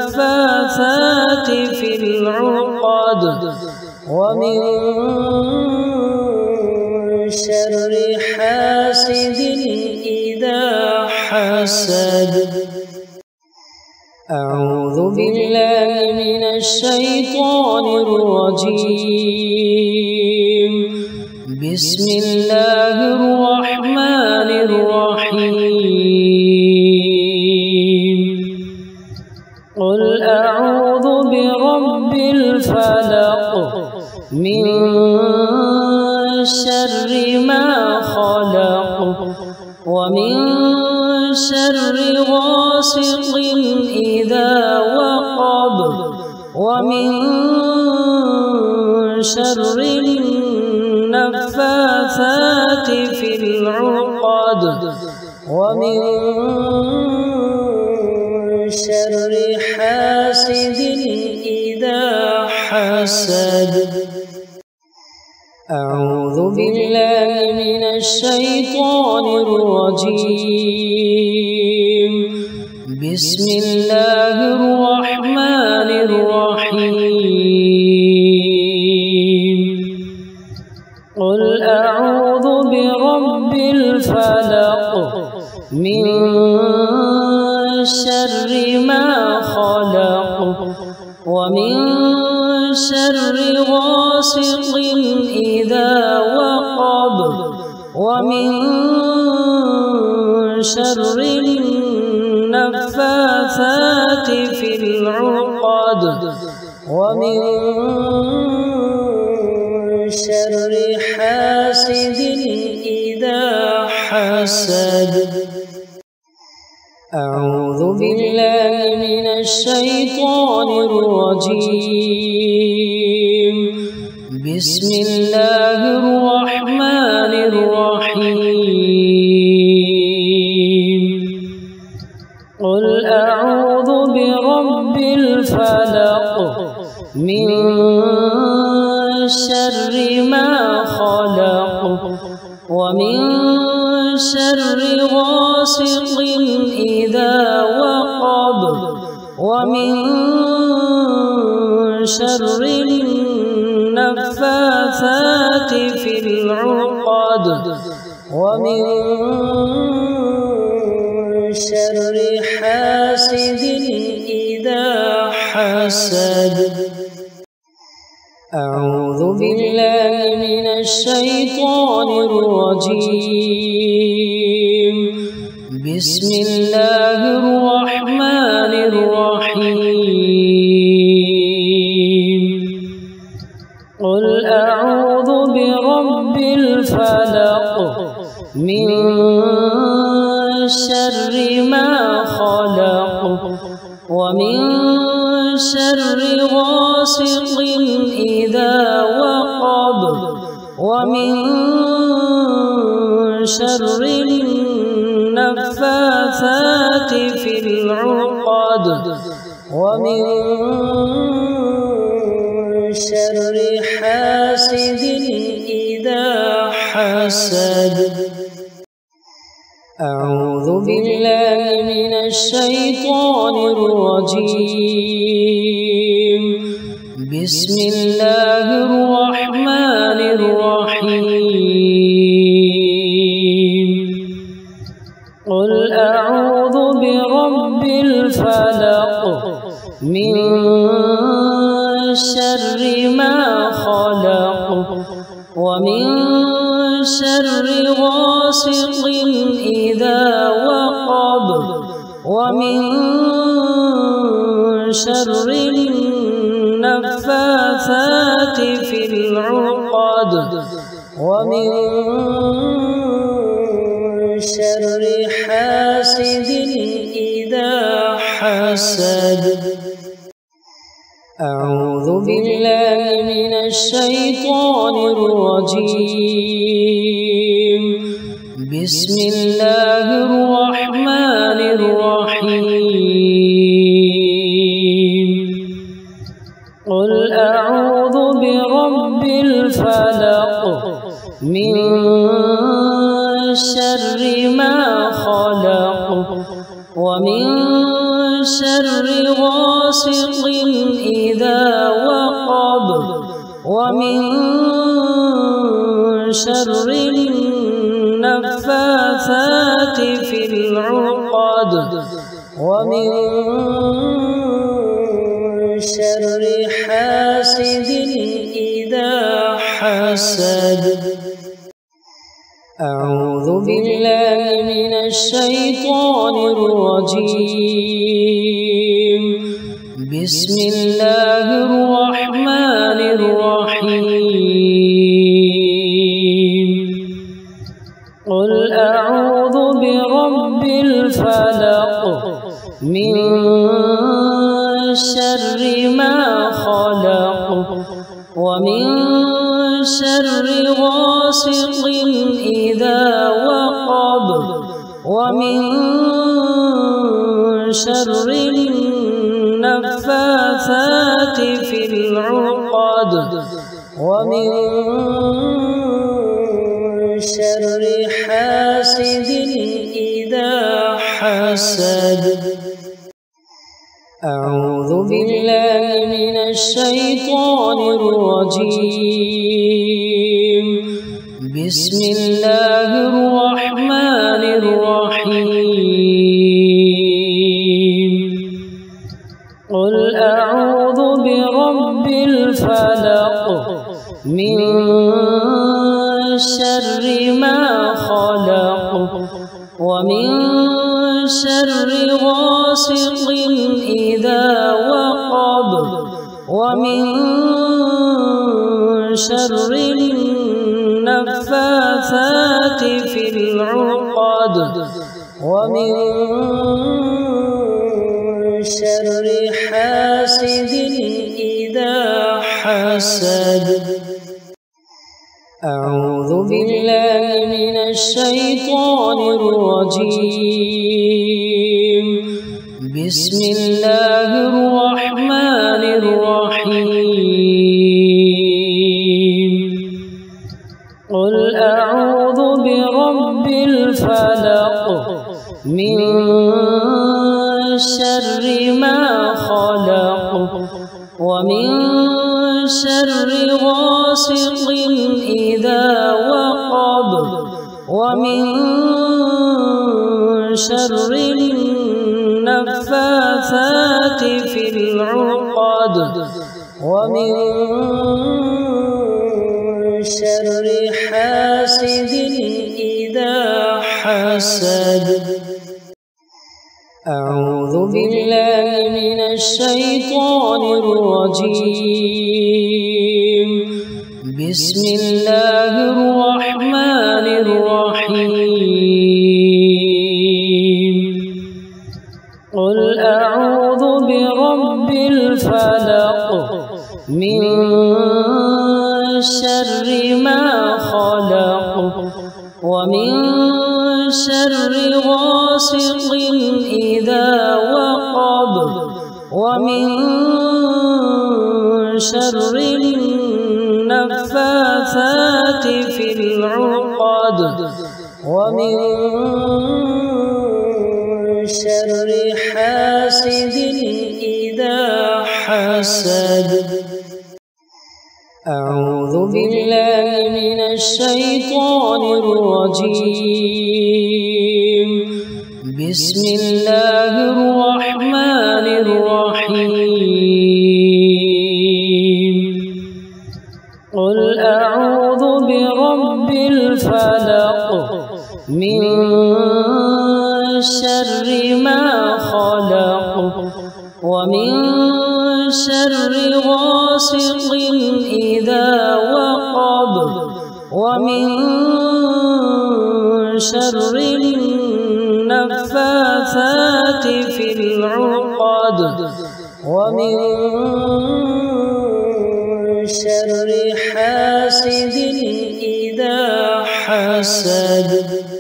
النفاثات في العقد ومن شر حاسد إذا حسد. أعوذ بالله من الشيطان الرجيم. بسم الله الرحمن الرحيم. قل أعوذ برب الفلق من شر ما خلق ومن شر غاسق إذا وقب ومن شر النفاثات في العقد ومن شر حاسد إذا حسد. أعوذ بالله من الشيطان الرجيم. بسم الله الرحمن الرحيم. قل أعوذ برب الفلق من شر ما خلق ومن شر غاسق إذا وقب ومن شر النفاثات في العقد ومن شر حاسد إذا حسد. أعوذ بالله من الشيطان الرجيم. بسم الله الرحمن الرحيم. قل أعوذ برب الفلق من شر ما خلق ومن شر غاسق إذا وقب ومن شر النفاثات في العقد ومن شر حاسد إذا حسد. أعوذ بالله من الشيطان الرجيم. بسم الله الرحمن الرحيم. قل أعوذ برب الفلق من شر ما خلق ومن شر غاسق إذا وقب ومن شر النفاثات في العقد ومن شر حاسد إذا حسد. أعوذ بالله من الشيطان الرجيم. بسم الله الرحمن الرحيم. قل أعوذ برب الفلق من شر ما خلق ومن شر غاسق إذا وقب ومن شر النفاثات في العقد ومن شر حاسد إذا حسد. أعوذ بالله من الشيطان الرجيم. بسم الله الرحمن الرحيم. قل أعوذ برب الفلق من شر ما خلق ومن شر غاسق إذا وقب ومن شر النفاثات في العقد ومن شر حاسد إذا حسد. أعوذ بالله من الشيطان الرجيم. بسم الله الرحمن الرحيم. قل أعوذ برب الفلق من شر ما خلق ومن شر غاسق إذا وقب ومن شر النفاثات في العقد ومن شر حاسد إذا حسد. أعوذ بالله من الشيطان الرجيم. بسم الله الرحمن الرحيم. قل أعوذ برب الفلق من شر ما خلق ومن شر غاسق إذا وقب ومن شر النفاثات في العقد ومن شر حاسد إذا حسد. أعوذ بالله من الشيطان الرجيم. بسم الله الرحمن الرحيم. قل أعوذ برب الفلق من شر ما خلق ومن شر غاسق إذا وقب ومن شر النفاثات في العقد ومن شر حاسد إذا حسد. أعوذ بالله من الشيطان الرجيم. بسم الله الرحمن الرحيم. قل أعوذ برب الفلق من شر ما خلق ومن شر غاسق إذا وقب ومن شر النفاثات في العقد ومن شر حاسد إذا حسد. أعوذ بالله من الشيطان الرجيم. بسم الله الرحمن الرحيم. قل أعوذ برب الفلق من شر ما خلق ومن شر غاسق إذا وقب ومن شر النفاثات في العقد ومن شر حاسد إذا حسد.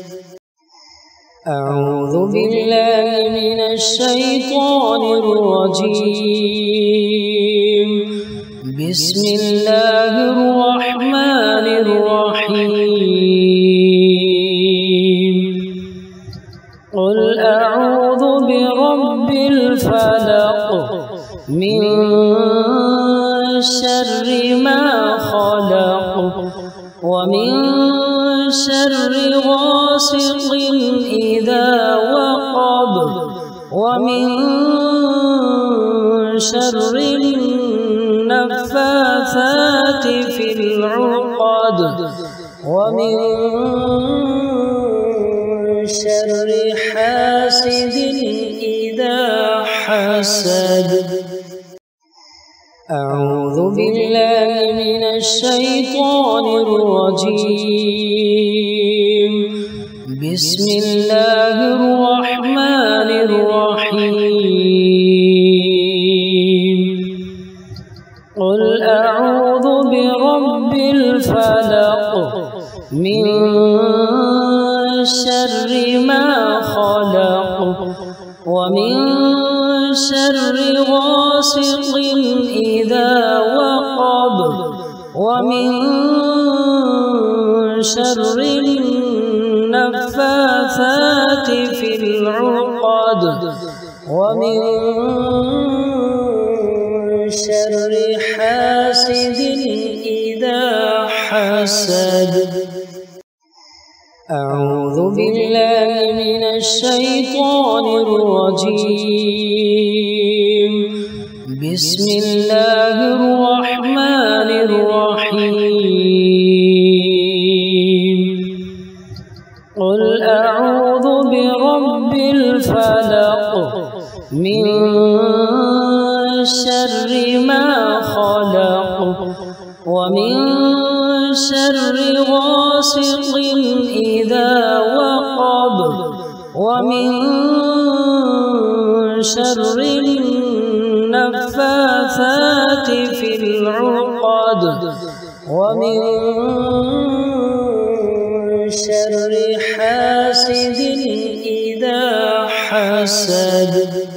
أعوذ بالله من الشيطان الرجيم. بسم الله الرحمن الرحيم. قل أعوذ برب الفلق من شر ما خلق ومن شر غاسق إذا وقب ومن شر النفاثات في العقد ومن شر حاسد إذا حسد. أعوذ بالله من الشيطان الرجيم. بسم الله الرحمن الرحيم. قل أعوذ برب الفلق من شر ما خلق ومن شر غاسق إذا وقب ومن شر النفاثات في العقد ومن شر حاسد إذا حسد. أعوذ بالله من الشيطان الرجيم. بسم الله الرحمن الرحيم. قل أعوذ برب الفلق من شر ما خلق ومن شر غاسق إذا وقب ومن شر النفاثات في العقد ومن شر حاسد إذا حسد.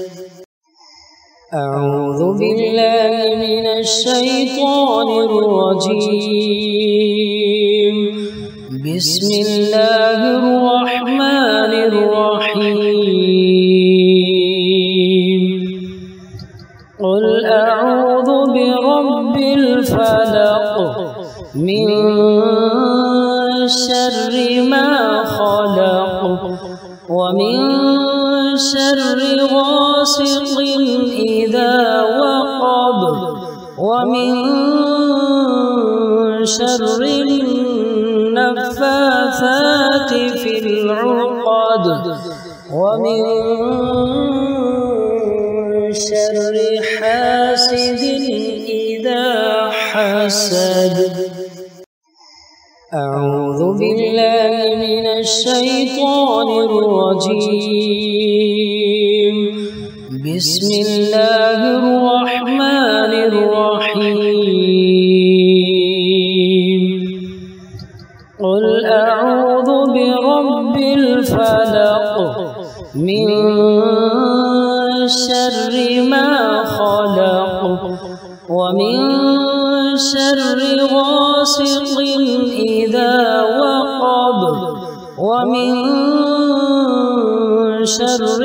أعوذ بالله من الشيطان الرجيم. بسم الله الرحمن الرحيم. قل أعوذ برب الفلق من شر ما خلق ومن شر غاسق إذا وقب ومن شر النفاثات في العقد ومن شر حاسد إذا حسد. أعوذ بالله من الشيطان الرجيم. بسم الله الرحمن الرحيم. قل أعوذ برب الفلق من شر ما خلق ومن شر غاسق إذا وقب ومن شر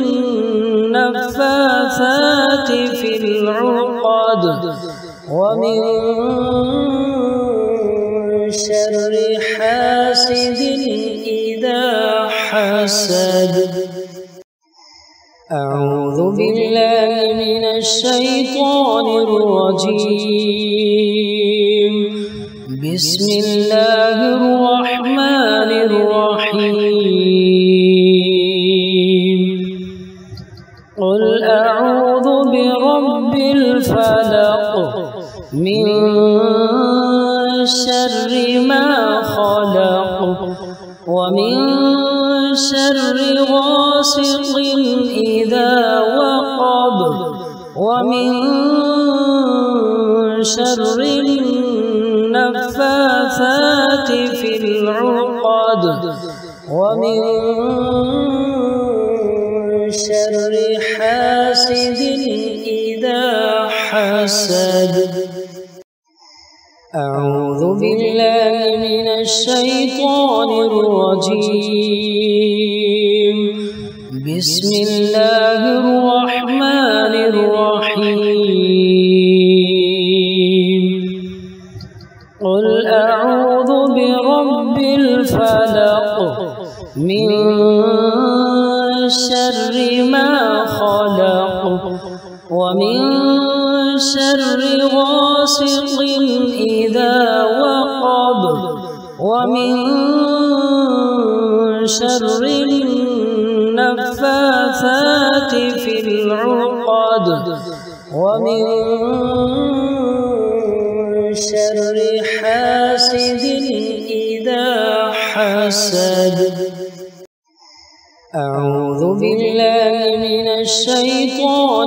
النفاثات في العقد ومن شر حاسد إذا حسد. أعوذ بالله من الشيطان الرجيم. بسم الله الرحمن الرحيم. قل أعوذ برب الفلق من شر ما خلق ومن شر غاسق إذا وقب ومن شر النفاثات في العقد ومن شر حاسد إذا حسد. أعوذ بالله من الشيطان الرجيم. بسم الله الرحمن الرحيم. قل أعوذ برب الفلق من شر ما خلق ومن شر غاسق إذا وقب ومن شر النفاثات في العقد ومن شر حاسد إذا حسد. أعوذ بالله من الشيطان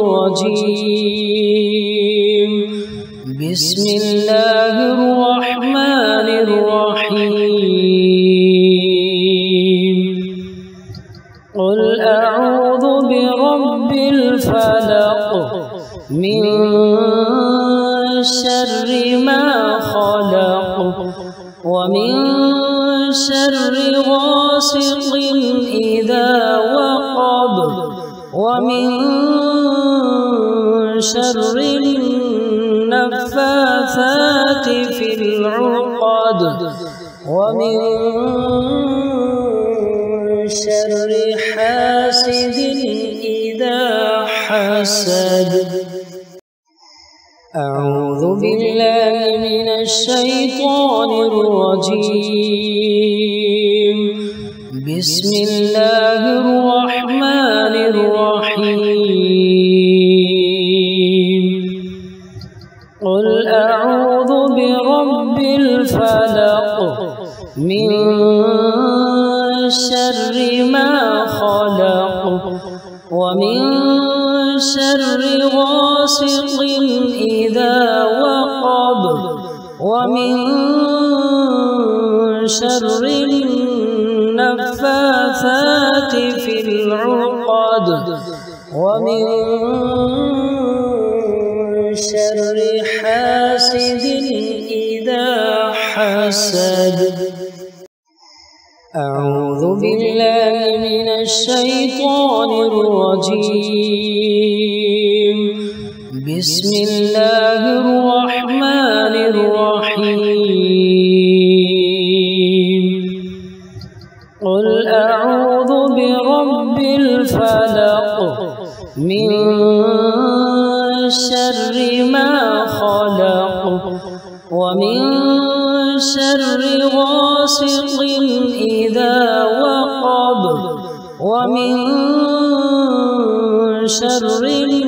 الرجيم. بسم الله الرحمن الرحيم. قل أعوذ برب الفلق من شر ما خلق ومن شر غاسق إذا وقب ومن شر النفاثات في العقد ومن شر حاسد إذا حسد. أعوذ بالله من الشيطان الرجيم. بسم الله الرحمن الرحيم. قل أعوذ برب الفلق من شر ما خلق ومن شر غاسق إذا وقب ومن شر النفاثات في العقد ومن شر حاسد إذا حسد. أعوذ بالله من الشيطان الرجيم. بسم الله الرحمن الرحيم. قل أعوذ برب الفلق من شر ما خلق ومن شر غاسق إذا وقب ومن شر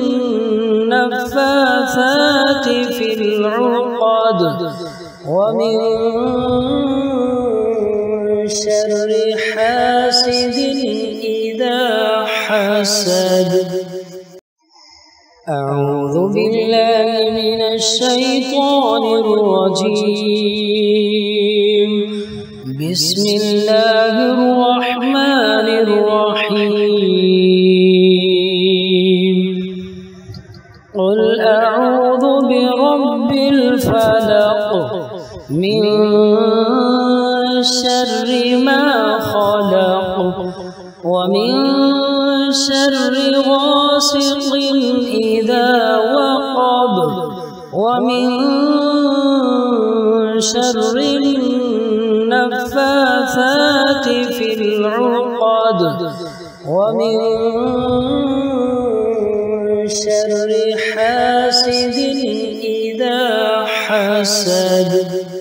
النفاثات في العقد ومن شر حاسد إذا حسد. أعوذ بالله من الشيطان الرجيم. بسم الله الرحمن الرحيم. قل أعوذ برب الفلق من شر ما خلق ومن شر غاسق إذا وقب ومن شر النفاثات في العقد ومن شر حاسد إذا حسد.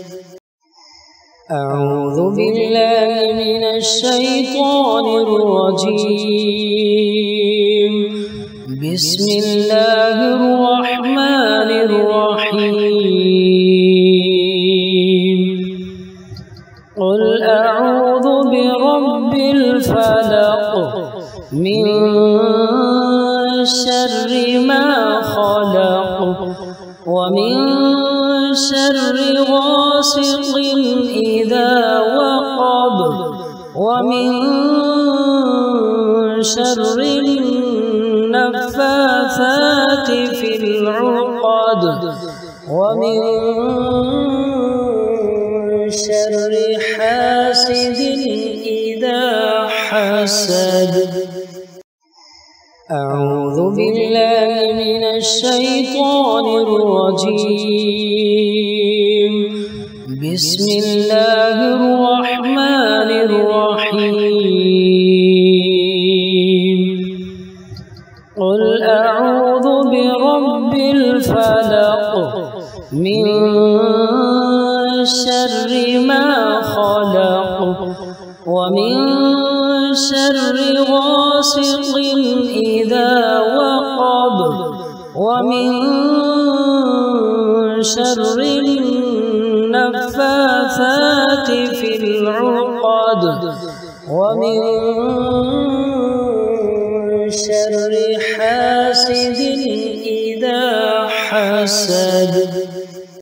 أعوذ بالله من الشيطان الرجيم. بسم الله الرحمن الرحيم. قل أعوذ برب الفلق من شر ما خلق ومن شر غاسق إذا وقب ومن شر النفاثات في العقد ومن شر حاسد إذا حسد. أعوذ بالله من الشيطان الرجيم. بسم الله الرحمن الرحيم قل أعوذ برب الفلق من شر ما خلق ومن شر غاسق إذا وقب ومن شر النفاثات في العقد ومن شر حاسد إذا حسد.